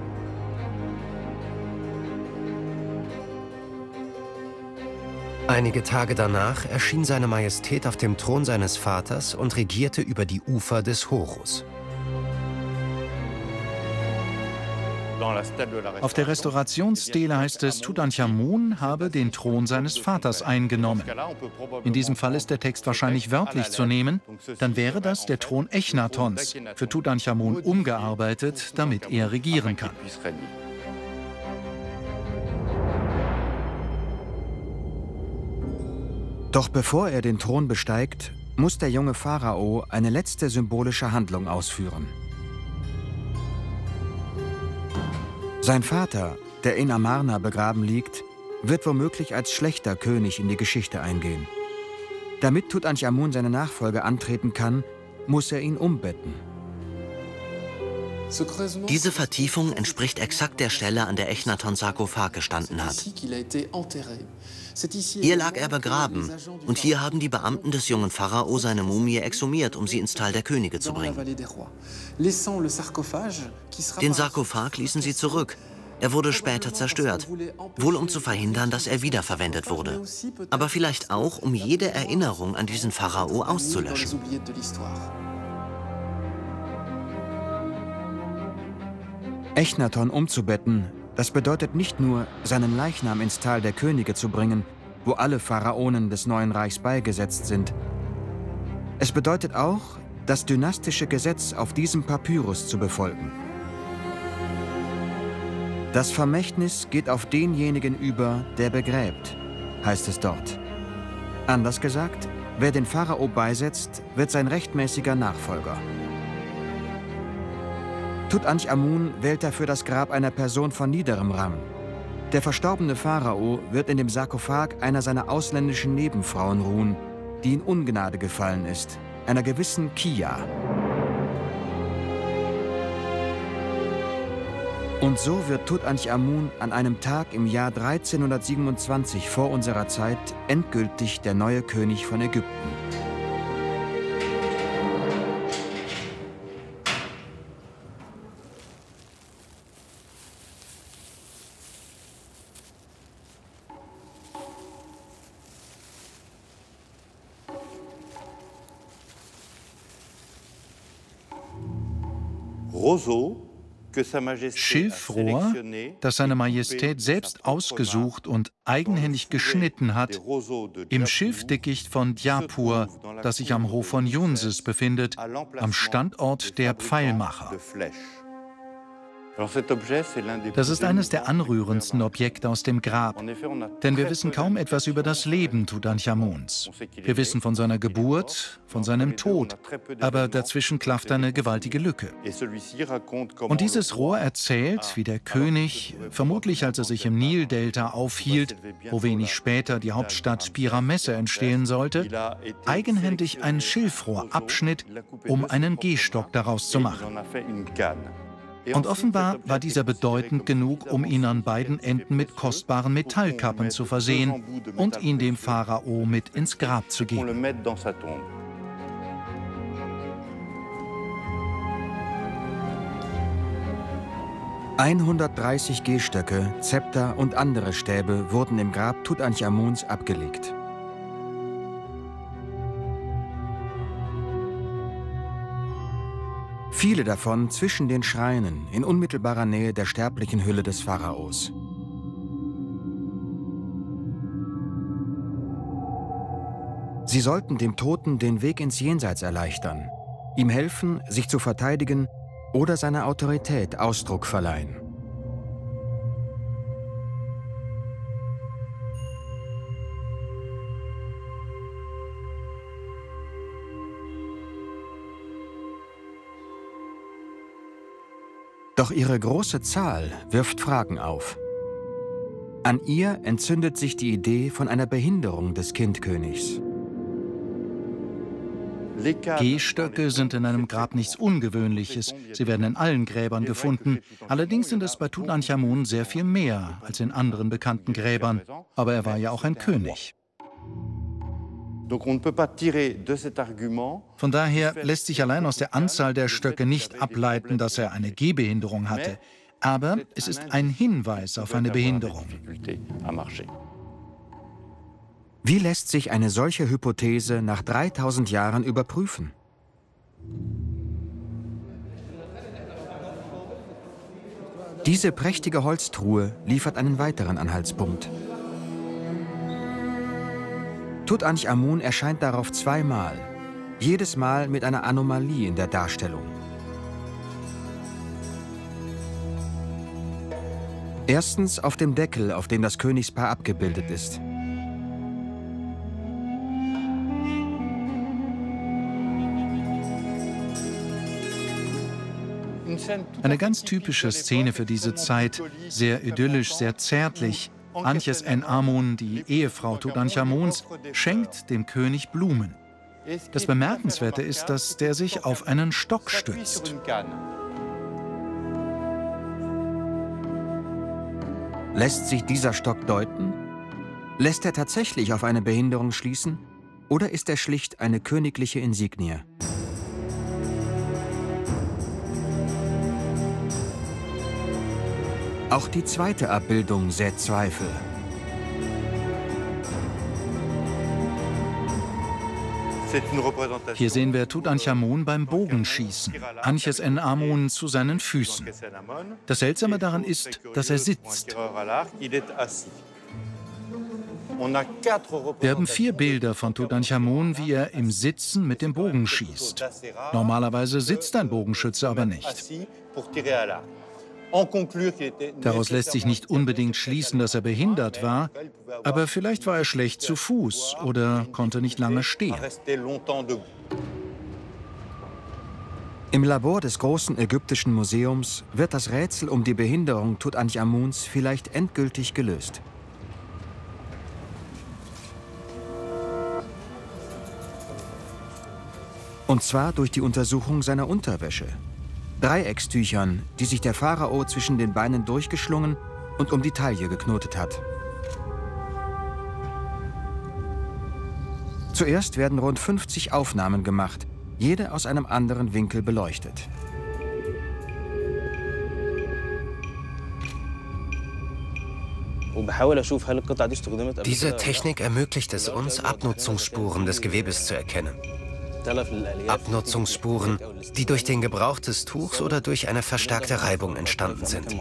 Einige Tage danach erschien seine Majestät auf dem Thron seines Vaters und regierte über die Ufer des Horus. Auf der Restaurationsstele heißt es, Tutanchamun habe den Thron seines Vaters eingenommen. In diesem Fall ist der Text wahrscheinlich wörtlich zu nehmen, dann wäre das der Thron Echnatons, für Tutanchamun umgearbeitet, damit er regieren kann. Doch bevor er den Thron besteigt, muss der junge Pharao eine letzte symbolische Handlung ausführen. Sein Vater, der in Amarna begraben liegt, wird womöglich als schlechter König in die Geschichte eingehen. Damit Tutanchamun seine Nachfolge antreten kann, muss er ihn umbetten. Diese Vertiefung entspricht exakt der Stelle, an der Echnaton Sarkophag gestanden hat. Hier lag er begraben und hier haben die Beamten des jungen Pharao seine Mumie exhumiert, um sie ins Tal der Könige zu bringen. Den Sarkophag ließen sie zurück. Er wurde später zerstört, wohl um zu verhindern, dass er wiederverwendet wurde. Aber vielleicht auch, um jede Erinnerung an diesen Pharao auszulöschen. Echnaton umzubetten, das bedeutet nicht nur, seinen Leichnam ins Tal der Könige zu bringen, wo alle Pharaonen des neuen Reichs beigesetzt sind. Es bedeutet auch, das dynastische Gesetz auf diesem Papyrus zu befolgen. Das Vermächtnis geht auf denjenigen über, der begräbt, heißt es dort. Anders gesagt, wer den Pharao beisetzt, wird sein rechtmäßiger Nachfolger. Tutanchamun wählt dafür das Grab einer Person von niederem Rang. Der verstorbene Pharao wird in dem Sarkophag einer seiner ausländischen Nebenfrauen ruhen, die in Ungnade gefallen ist, einer gewissen Kia. Und so wird Tutanchamun an einem Tag im Jahr 1327 vor unserer Zeit endgültig der neue König von Ägypten. Schilfrohr, das seine Majestät selbst ausgesucht und eigenhändig geschnitten hat, im Schilfdickicht von Djapur, das sich am Hof von Yunzes befindet, am Standort der Pfeilmacher. Das ist eines der anrührendsten Objekte aus dem Grab, denn wir wissen kaum etwas über das Leben Tutanchamuns. Wir wissen von seiner Geburt, von seinem Tod, aber dazwischen klafft eine gewaltige Lücke. Und dieses Rohr erzählt, wie der König, vermutlich als er sich im Nildelta aufhielt, wo wenig später die Hauptstadt Piramesse entstehen sollte, eigenhändig ein Schilfrohr abschnitt, um einen Gehstock daraus zu machen. Und offenbar war dieser bedeutend genug, um ihn an beiden Enden mit kostbaren Metallkappen zu versehen und ihn dem Pharao mit ins Grab zu geben. 130 Gehstöcke, Zepter und andere Stäbe wurden im Grab Tutanchamuns abgelegt. Viele davon zwischen den Schreinen in unmittelbarer Nähe der sterblichen Hülle des Pharaos. Sie sollten dem Toten den Weg ins Jenseits erleichtern, ihm helfen, sich zu verteidigen oder seiner Autorität Ausdruck verleihen. Doch ihre große Zahl wirft Fragen auf. An ihr entzündet sich die Idee von einer Behinderung des Kindkönigs. Gehstöcke sind in einem Grab nichts Ungewöhnliches. Sie werden in allen Gräbern gefunden. Allerdings sind es bei Tutanchamun sehr viel mehr als in anderen bekannten Gräbern. Aber er war ja auch ein König. Von daher lässt sich allein aus der Anzahl der Stöcke nicht ableiten, dass er eine Gehbehinderung hatte. Aber es ist ein Hinweis auf eine Behinderung. Wie lässt sich eine solche Hypothese nach 3000 Jahren überprüfen? Diese prächtige Holztruhe liefert einen weiteren Anhaltspunkt. Tutanchamun erscheint darauf zweimal, jedes Mal mit einer Anomalie in der Darstellung. Erstens auf dem Deckel, auf dem das Königspaar abgebildet ist. Eine ganz typische Szene für diese Zeit, sehr idyllisch, sehr zärtlich. Ankhes-en-Amun, die Ehefrau Tutanchamuns, schenkt dem König Blumen. Das Bemerkenswerte ist, dass der sich auf einen Stock stützt. Lässt sich dieser Stock deuten? Lässt er tatsächlich auf eine Behinderung schließen? Oder ist er schlicht eine königliche Insignie? Auch die zweite Abbildung sät Zweifel. Hier sehen wir Tutanchamun beim Bogenschießen, Ankhes-en-Amun zu seinen Füßen. Das Seltsame daran ist, dass er sitzt. Wir haben 4 Bilder von Tutanchamun, wie er im Sitzen mit dem Bogen schießt. Normalerweise sitzt ein Bogenschütze aber nicht. Daraus lässt sich nicht unbedingt schließen, dass er behindert war, aber vielleicht war er schlecht zu Fuß oder konnte nicht lange stehen. Im Labor des großen ägyptischen Museums wird das Rätsel um die Behinderung Tutanchamuns vielleicht endgültig gelöst. Und zwar durch die Untersuchung seiner Unterwäsche. Dreieckstüchern, die sich der Pharao zwischen den Beinen durchgeschlungen und um die Taille geknotet hat. Zuerst werden rund 50 Aufnahmen gemacht, jede aus einem anderen Winkel beleuchtet. Diese Technik ermöglicht es uns, Abnutzungsspuren des Gewebes zu erkennen. Abnutzungsspuren, die durch den Gebrauch des Tuchs oder durch eine verstärkte Reibung entstanden sind.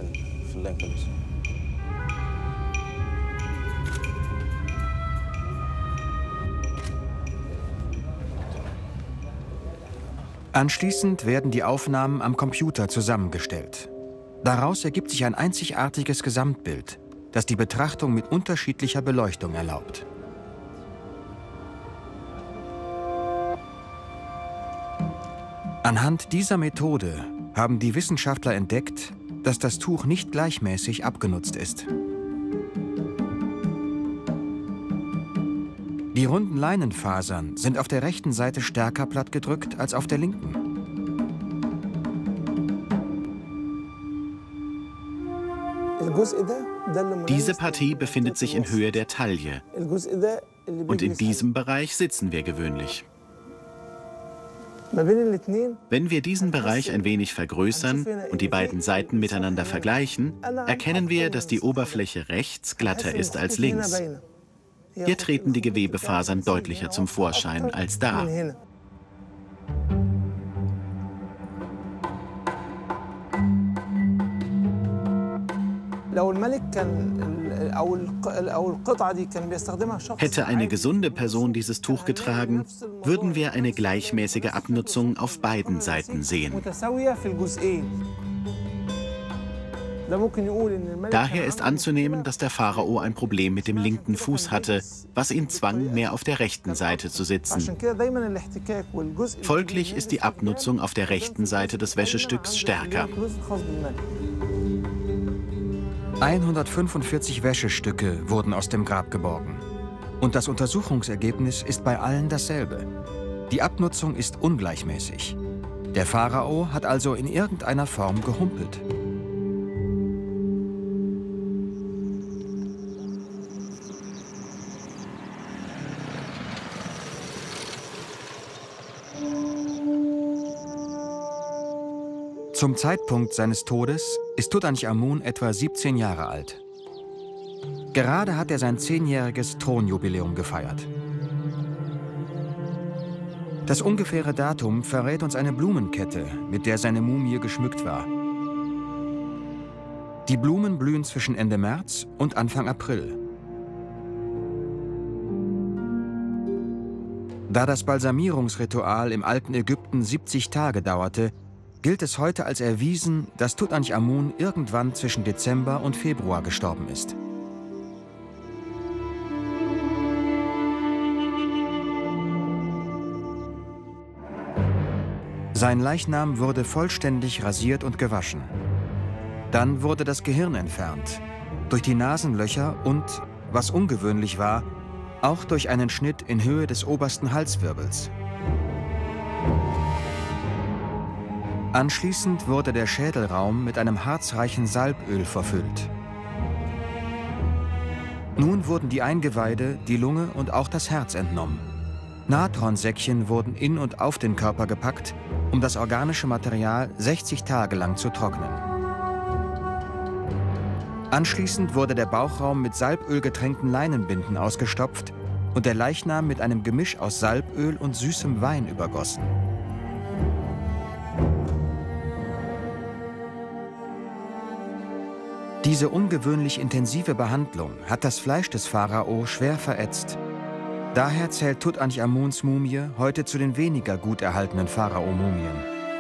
Anschließend werden die Aufnahmen am Computer zusammengestellt. Daraus ergibt sich ein einzigartiges Gesamtbild, das die Betrachtung mit unterschiedlicher Beleuchtung erlaubt. Anhand dieser Methode haben die Wissenschaftler entdeckt, dass das Tuch nicht gleichmäßig abgenutzt ist. Die runden Leinenfasern sind auf der rechten Seite stärker plattgedrückt als auf der linken. Diese Partie befindet sich in Höhe der Taille. Und in diesem Bereich sitzen wir gewöhnlich. Wenn wir diesen Bereich ein wenig vergrößern und die beiden Seiten miteinander vergleichen, erkennen wir, dass die Oberfläche rechts glatter ist als links. Hier treten die Gewebefasern deutlicher zum Vorschein als da. Hätte eine gesunde Person dieses Tuch getragen, würden wir eine gleichmäßige Abnutzung auf beiden Seiten sehen. Daher ist anzunehmen, dass der Pharao ein Problem mit dem linken Fuß hatte, was ihn zwang, mehr auf der rechten Seite zu sitzen. Folglich ist die Abnutzung auf der rechten Seite des Wäschestücks stärker. 145 Wäschestücke wurden aus dem Grab geborgen. Und das Untersuchungsergebnis ist bei allen dasselbe. Die Abnutzung ist ungleichmäßig. Der Pharao hat also in irgendeiner Form gehumpelt. Zum Zeitpunkt seines Todes ist Tutanchamun etwa 17 Jahre alt. Gerade hat er sein 10-jähriges Thronjubiläum gefeiert. Das ungefähre Datum verrät uns eine Blumenkette, mit der seine Mumie geschmückt war. Die Blumen blühen zwischen Ende März und Anfang April. Da das Balsamierungsritual im alten Ägypten 70 Tage dauerte, gilt es heute als erwiesen, dass Tutanchamun irgendwann zwischen Dezember und Februar gestorben ist. Sein Leichnam wurde vollständig rasiert und gewaschen. Dann wurde das Gehirn entfernt, durch die Nasenlöcher und, was ungewöhnlich war, auch durch einen Schnitt in Höhe des obersten Halswirbels. Anschließend wurde der Schädelraum mit einem harzreichen Salböl verfüllt. Nun wurden die Eingeweide, die Lunge und auch das Herz entnommen. Natronsäckchen wurden in und auf den Körper gepackt, um das organische Material 60 Tage lang zu trocknen. Anschließend wurde der Bauchraum mit salbölgetränkten Leinenbinden ausgestopft und der Leichnam mit einem Gemisch aus Salböl und süßem Wein übergossen. Diese ungewöhnlich intensive Behandlung hat das Fleisch des Pharao schwer verätzt. Daher zählt Tutanchamuns Mumie heute zu den weniger gut erhaltenen Pharao-Mumien.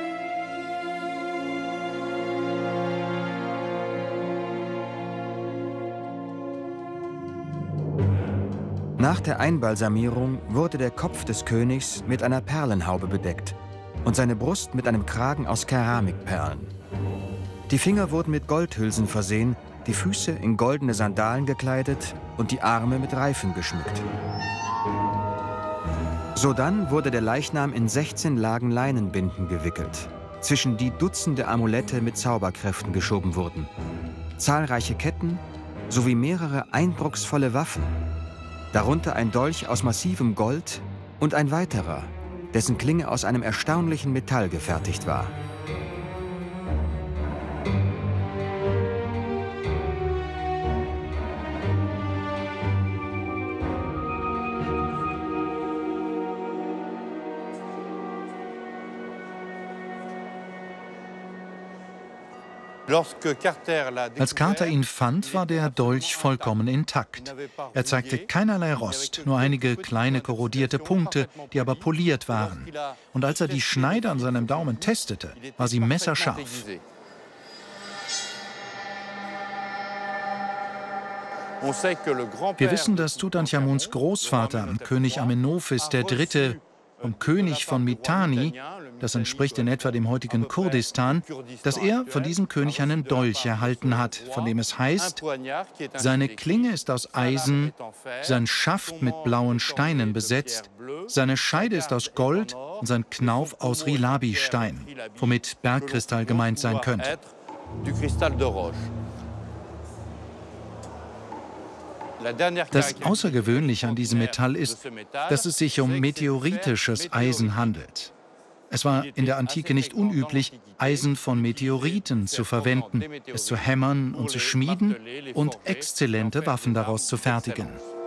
Nach der Einbalsamierung wurde der Kopf des Königs mit einer Perlenhaube bedeckt und seine Brust mit einem Kragen aus Keramikperlen. Die Finger wurden mit Goldhülsen versehen, die Füße in goldene Sandalen gekleidet und die Arme mit Reifen geschmückt. Sodann wurde der Leichnam in 16 Lagen Leinenbinden gewickelt, zwischen die Dutzende Amulette mit Zauberkräften geschoben wurden, zahlreiche Ketten sowie mehrere eindrucksvolle Waffen, darunter ein Dolch aus massivem Gold und ein weiterer, dessen Klinge aus einem erstaunlichen Metall gefertigt war. Als Carter ihn fand, war der Dolch vollkommen intakt. Er zeigte keinerlei Rost, nur einige kleine korrodierte Punkte, die aber poliert waren. Und als er die Schneide an seinem Daumen testete, war sie messerscharf. Wir wissen, dass Tutanchamuns Großvater, König Amenophis III. Und König von Mitanni, das entspricht in etwa dem heutigen Kurdistan, dass er von diesem König einen Dolch erhalten hat, von dem es heißt, seine Klinge ist aus Eisen, sein Schaft mit blauen Steinen besetzt, seine Scheide ist aus Gold und sein Knauf aus Rilabi-Stein, womit Bergkristall gemeint sein könnte. Das Außergewöhnliche an diesem Metall ist, dass es sich um meteoritisches Eisen handelt. Es war in der Antike nicht unüblich, Eisen von Meteoriten zu verwenden, es zu hämmern und zu schmieden und exzellente Waffen daraus zu fertigen.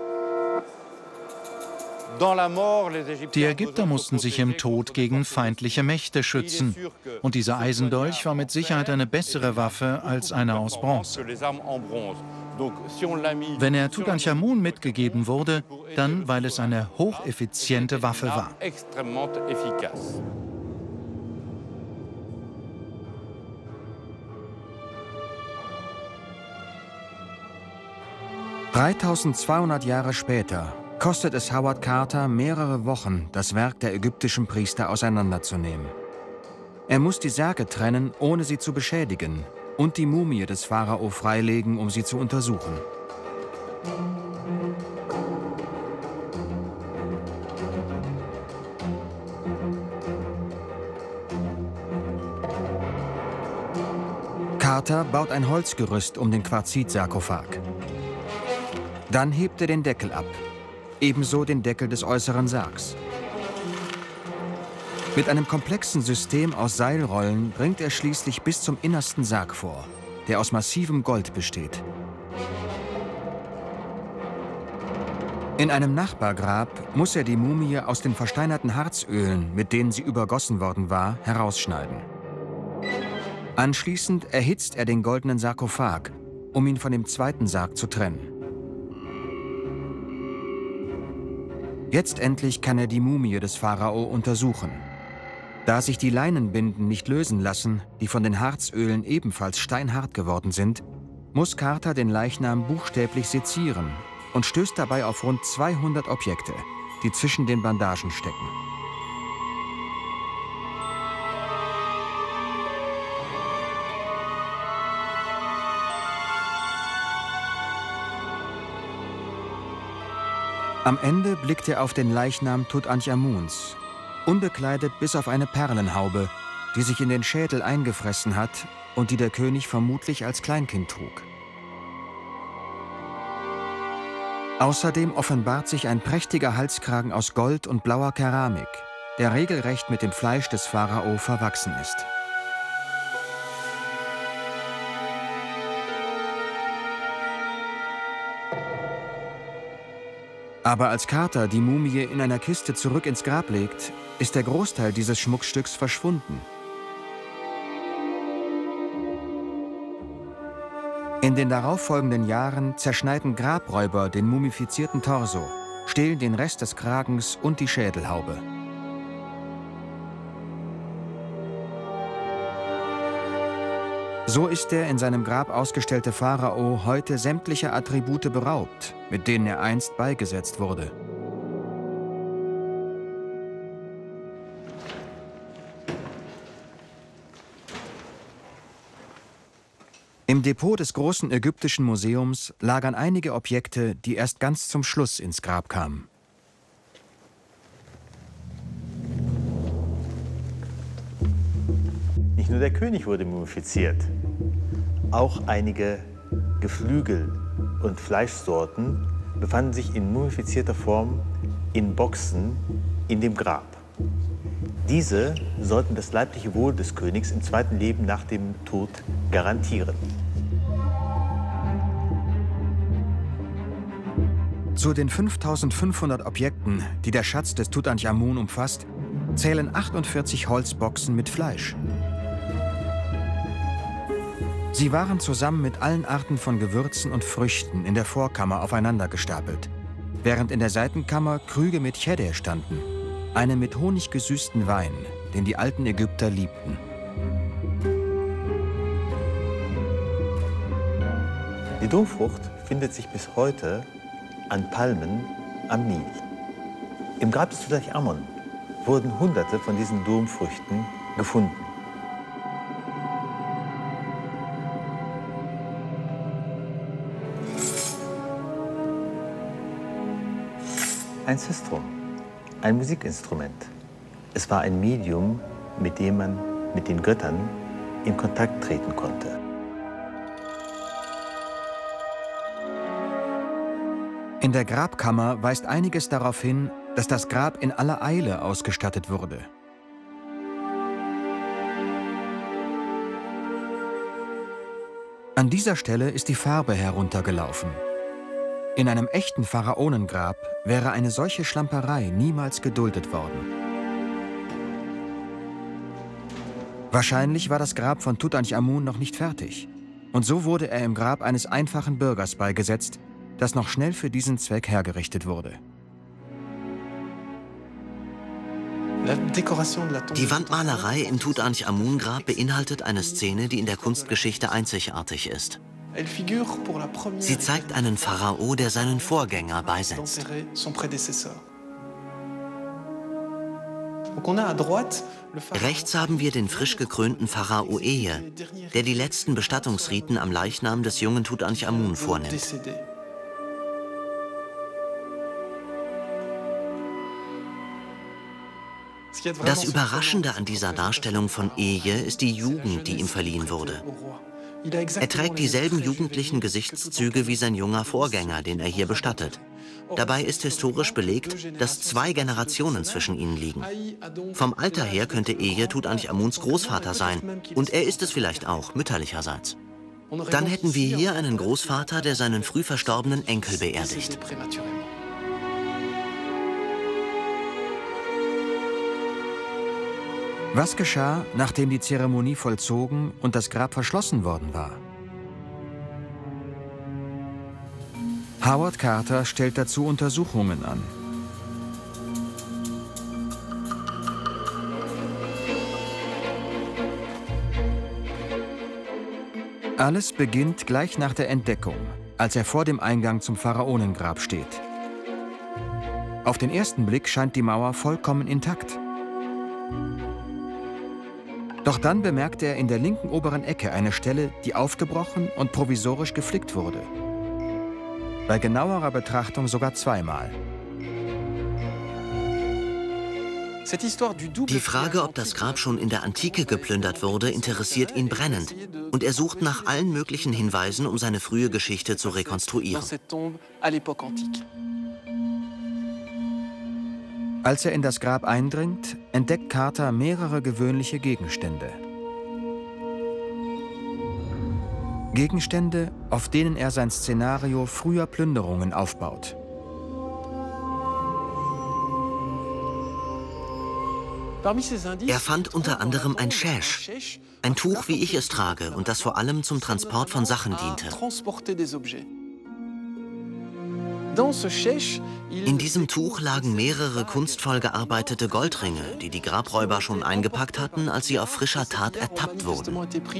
Die Ägypter mussten sich im Tod gegen feindliche Mächte schützen. Und dieser Eisendolch war mit Sicherheit eine bessere Waffe als eine aus Bronze. Wenn er Tutanchamun mitgegeben wurde, dann weil es eine hocheffiziente Waffe war. 3200 Jahre später kostet es Howard Carter mehrere Wochen, das Werk der ägyptischen Priester auseinanderzunehmen. Er muss die Särge trennen, ohne sie zu beschädigen, und die Mumie des Pharao freilegen, um sie zu untersuchen. Carter baut ein Holzgerüst um den Quarzit-Sarkophag. Dann hebt er den Deckel ab, ebenso den Deckel des äußeren Sargs. Mit einem komplexen System aus Seilrollen bringt er schließlich bis zum innersten Sarg vor, der aus massivem Gold besteht. In einem Nachbargrab muss er die Mumie aus den versteinerten Harzölen, mit denen sie übergossen worden war, herausschneiden. Anschließend erhitzt er den goldenen Sarkophag, um ihn von dem zweiten Sarg zu trennen. Jetzt endlich kann er die Mumie des Pharao untersuchen. Da sich die Leinenbinden nicht lösen lassen, die von den Harzölen ebenfalls steinhart geworden sind, muss Carter den Leichnam buchstäblich sezieren und stößt dabei auf rund 200 Objekte, die zwischen den Bandagen stecken. Am Ende blickt er auf den Leichnam Tutanchamuns, unbekleidet bis auf eine Perlenhaube, die sich in den Schädel eingefressen hat und die der König vermutlich als Kleinkind trug. Außerdem offenbart sich ein prächtiger Halskragen aus Gold und blauer Keramik, der regelrecht mit dem Fleisch des Pharao verwachsen ist. Aber als Carter die Mumie in einer Kiste zurück ins Grab legt, ist der Großteil dieses Schmuckstücks verschwunden. In den darauffolgenden Jahren zerschneiden Grabräuber den mumifizierten Torso, stehlen den Rest des Kragens und die Schädelhaube. So ist der in seinem Grab ausgestellte Pharao heute sämtlicher Attribute beraubt, mit denen er einst beigesetzt wurde. Im Depot des großen ägyptischen Museums lagern einige Objekte, die erst ganz zum Schluss ins Grab kamen. Nicht nur der König wurde mumifiziert, auch einige Geflügel und Fleischsorten befanden sich in mumifizierter Form in Boxen in dem Grab. Diese sollten das leibliche Wohl des Königs im zweiten Leben nach dem Tod garantieren. Zu den 5500 Objekten, die der Schatz des Tutanchamun umfasst, zählen 48 Holzboxen mit Fleisch. Sie waren zusammen mit allen Arten von Gewürzen und Früchten in der Vorkammer aufeinander gestapelt, während in der Seitenkammer Krüge mit Cheddar standen, einem mit Honig gesüßten Wein, den die alten Ägypter liebten. Die Domfrucht findet sich bis heute an Palmen am Nil. Im Grab des Tutanchamun wurden Hunderte von diesen Domfrüchten gefunden. Ein Sistrum, ein Musikinstrument. Es war ein Medium, mit dem man mit den Göttern in Kontakt treten konnte. In der Grabkammer weist einiges darauf hin, dass das Grab in aller Eile ausgestattet wurde. An dieser Stelle ist die Farbe heruntergelaufen. In einem echten Pharaonengrab wäre eine solche Schlamperei niemals geduldet worden. Wahrscheinlich war das Grab von Tutanchamun noch nicht fertig. Und so wurde er im Grab eines einfachen Bürgers beigesetzt, das noch schnell für diesen Zweck hergerichtet wurde. Die Wandmalerei im Tutanchamun-Grab beinhaltet eine Szene, die in der Kunstgeschichte einzigartig ist. Sie zeigt einen Pharao, der seinen Vorgänger beisetzt. Rechts haben wir den frisch gekrönten Pharao Eje, der die letzten Bestattungsriten am Leichnam des jungen Tutanchamun vornimmt. Das Überraschende an dieser Darstellung von Eje ist die Jugend, die ihm verliehen wurde. Er trägt dieselben jugendlichen Gesichtszüge wie sein junger Vorgänger, den er hier bestattet. Dabei ist historisch belegt, dass 2 Generationen zwischen ihnen liegen. Vom Alter her könnte Eje Tutanchamuns Großvater sein, und er ist es vielleicht auch, mütterlicherseits. Dann hätten wir hier einen Großvater, der seinen früh verstorbenen Enkel beerdigt. Was geschah, nachdem die Zeremonie vollzogen und das Grab verschlossen worden war? Howard Carter stellt dazu Untersuchungen an. Alles beginnt gleich nach der Entdeckung, als er vor dem Eingang zum Pharaonengrab steht. Auf den ersten Blick scheint die Mauer vollkommen intakt. Doch dann bemerkt er in der linken oberen Ecke eine Stelle, die aufgebrochen und provisorisch geflickt wurde. Bei genauerer Betrachtung sogar zweimal. Die Frage, ob das Grab schon in der Antike geplündert wurde, interessiert ihn brennend. Und er sucht nach allen möglichen Hinweisen, um seine frühe Geschichte zu rekonstruieren. Als er in das Grab eindringt, entdeckt Carter mehrere gewöhnliche Gegenstände. Gegenstände, auf denen er sein Szenario früher Plünderungen aufbaut. Er fand unter anderem ein Shesh, ein Tuch, wie ich es trage, und das vor allem zum Transport von Sachen diente. In diesem Tuch lagen mehrere kunstvoll gearbeitete Goldringe, die die Grabräuber schon eingepackt hatten, als sie auf frischer Tat ertappt wurden.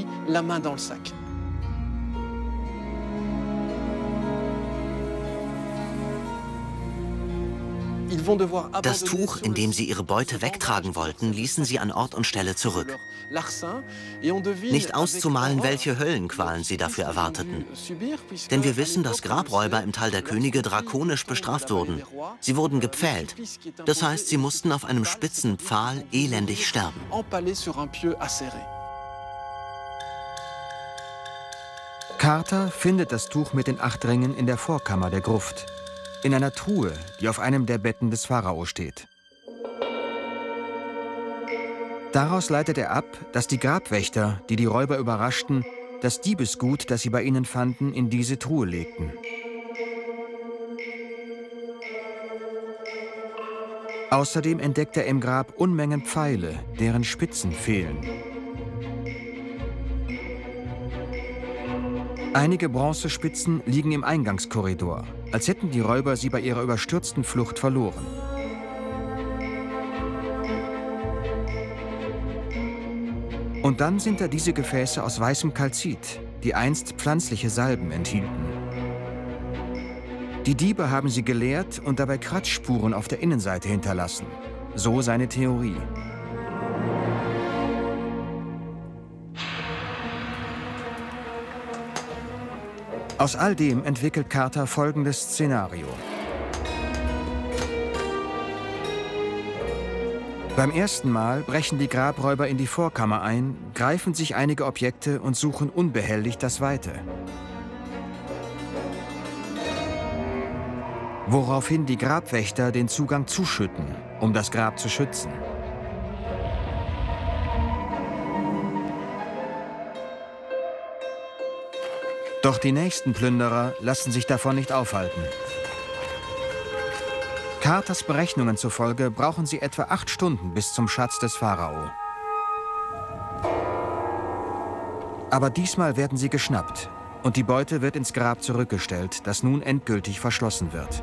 Das Tuch, in dem sie ihre Beute wegtragen wollten, ließen sie an Ort und Stelle zurück. Nicht auszumalen, welche Höllenqualen sie dafür erwarteten. Denn wir wissen, dass Grabräuber im Tal der Könige drakonisch bestraft wurden. Sie wurden gepfählt. Das heißt, sie mussten auf einem spitzen Pfahl elendig sterben. Carter findet das Tuch mit den 8 Ringen in der Vorkammer der Gruft. In einer Truhe, die auf einem der Betten des Pharao steht. Daraus leitet er ab, dass die Grabwächter, die die Räuber überraschten, das Diebesgut, das sie bei ihnen fanden, in diese Truhe legten. Außerdem entdeckt er im Grab Unmengen Pfeile, deren Spitzen fehlen. Einige Bronzespitzen liegen im Eingangskorridor, als hätten die Räuber sie bei ihrer überstürzten Flucht verloren. Und dann sind da diese Gefäße aus weißem Kalzit, die einst pflanzliche Salben enthielten. Die Diebe haben sie geleert und dabei Kratzspuren auf der Innenseite hinterlassen. So seine Theorie. Aus all dem entwickelt Carter folgendes Szenario. Beim ersten Mal brechen die Grabräuber in die Vorkammer ein, greifen sich einige Objekte und suchen unbehelligt das Weite. Woraufhin die Grabwächter den Zugang zuschütten, um das Grab zu schützen. Doch die nächsten Plünderer lassen sich davon nicht aufhalten. Carters Berechnungen zufolge brauchen sie etwa 8 Stunden bis zum Schatz des Pharao. Aber diesmal werden sie geschnappt und die Beute wird ins Grab zurückgestellt, das nun endgültig verschlossen wird.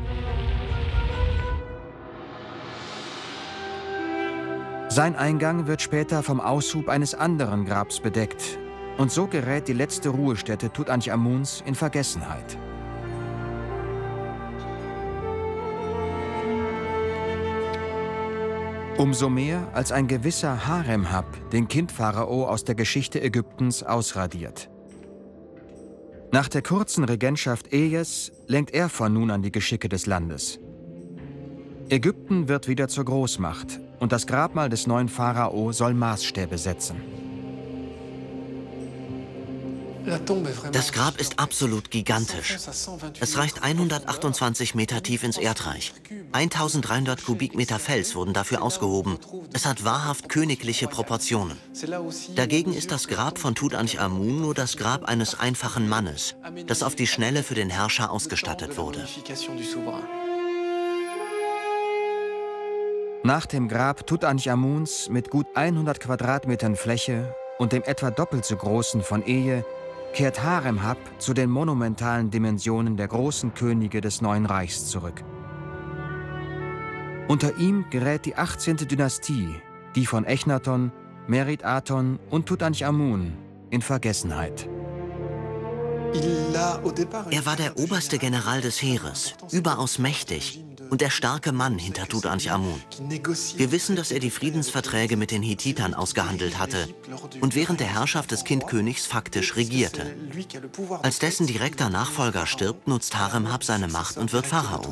Sein Eingang wird später vom Aushub eines anderen Grabs bedeckt. Und so gerät die letzte Ruhestätte Tutanchamuns in Vergessenheit. Umso mehr, als ein gewisser Haremhab den Kindpharao aus der Geschichte Ägyptens ausradiert. Nach der kurzen Regentschaft Eyes lenkt er von nun an die Geschicke des Landes. Ägypten wird wieder zur Großmacht und das Grabmal des neuen Pharao soll Maßstäbe setzen. Das Grab ist absolut gigantisch. Es reicht 128 Meter tief ins Erdreich. 1300 Kubikmeter Fels wurden dafür ausgehoben. Es hat wahrhaft königliche Proportionen. Dagegen ist das Grab von Tutanchamun nur das Grab eines einfachen Mannes, das auf die Schnelle für den Herrscher ausgestattet wurde. Nach dem Grab Tutanchamuns mit gut 100 Quadratmetern Fläche und dem etwa doppelt so großen von Eje kehrt Haremhab zu den monumentalen Dimensionen der großen Könige des Neuen Reichs zurück. Unter ihm gerät die 18. Dynastie, die von Echnaton, Merit-Aton und Tutanchamun, in Vergessenheit. Er war der oberste General des Heeres, überaus mächtig und der starke Mann hinter Tutanchamun. Wir wissen, dass er die Friedensverträge mit den Hethitern ausgehandelt hatte und während der Herrschaft des Kindkönigs faktisch regierte. Als dessen direkter Nachfolger stirbt, nutzt Haremhab seine Macht und wird Pharao.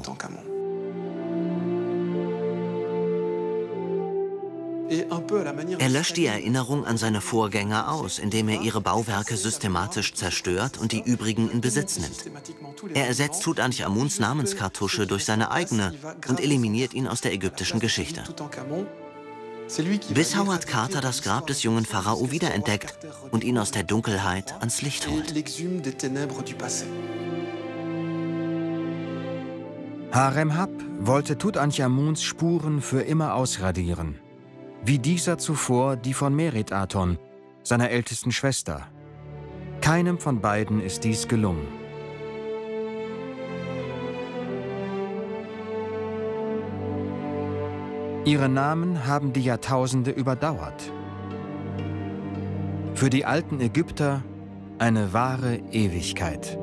Er löscht die Erinnerung an seine Vorgänger aus, indem er ihre Bauwerke systematisch zerstört und die übrigen in Besitz nimmt. Er ersetzt Tutanchamuns Namenskartusche durch seine eigene und eliminiert ihn aus der ägyptischen Geschichte. Bis Howard Carter das Grab des jungen Pharao wiederentdeckt und ihn aus der Dunkelheit ans Licht holt. Haremhab wollte Tutanchamuns Spuren für immer ausradieren. Wie dieser zuvor die von Merit-Aton, seiner ältesten Schwester. Keinem von beiden ist dies gelungen. Ihre Namen haben die Jahrtausende überdauert. Für die alten Ägypter eine wahre Ewigkeit.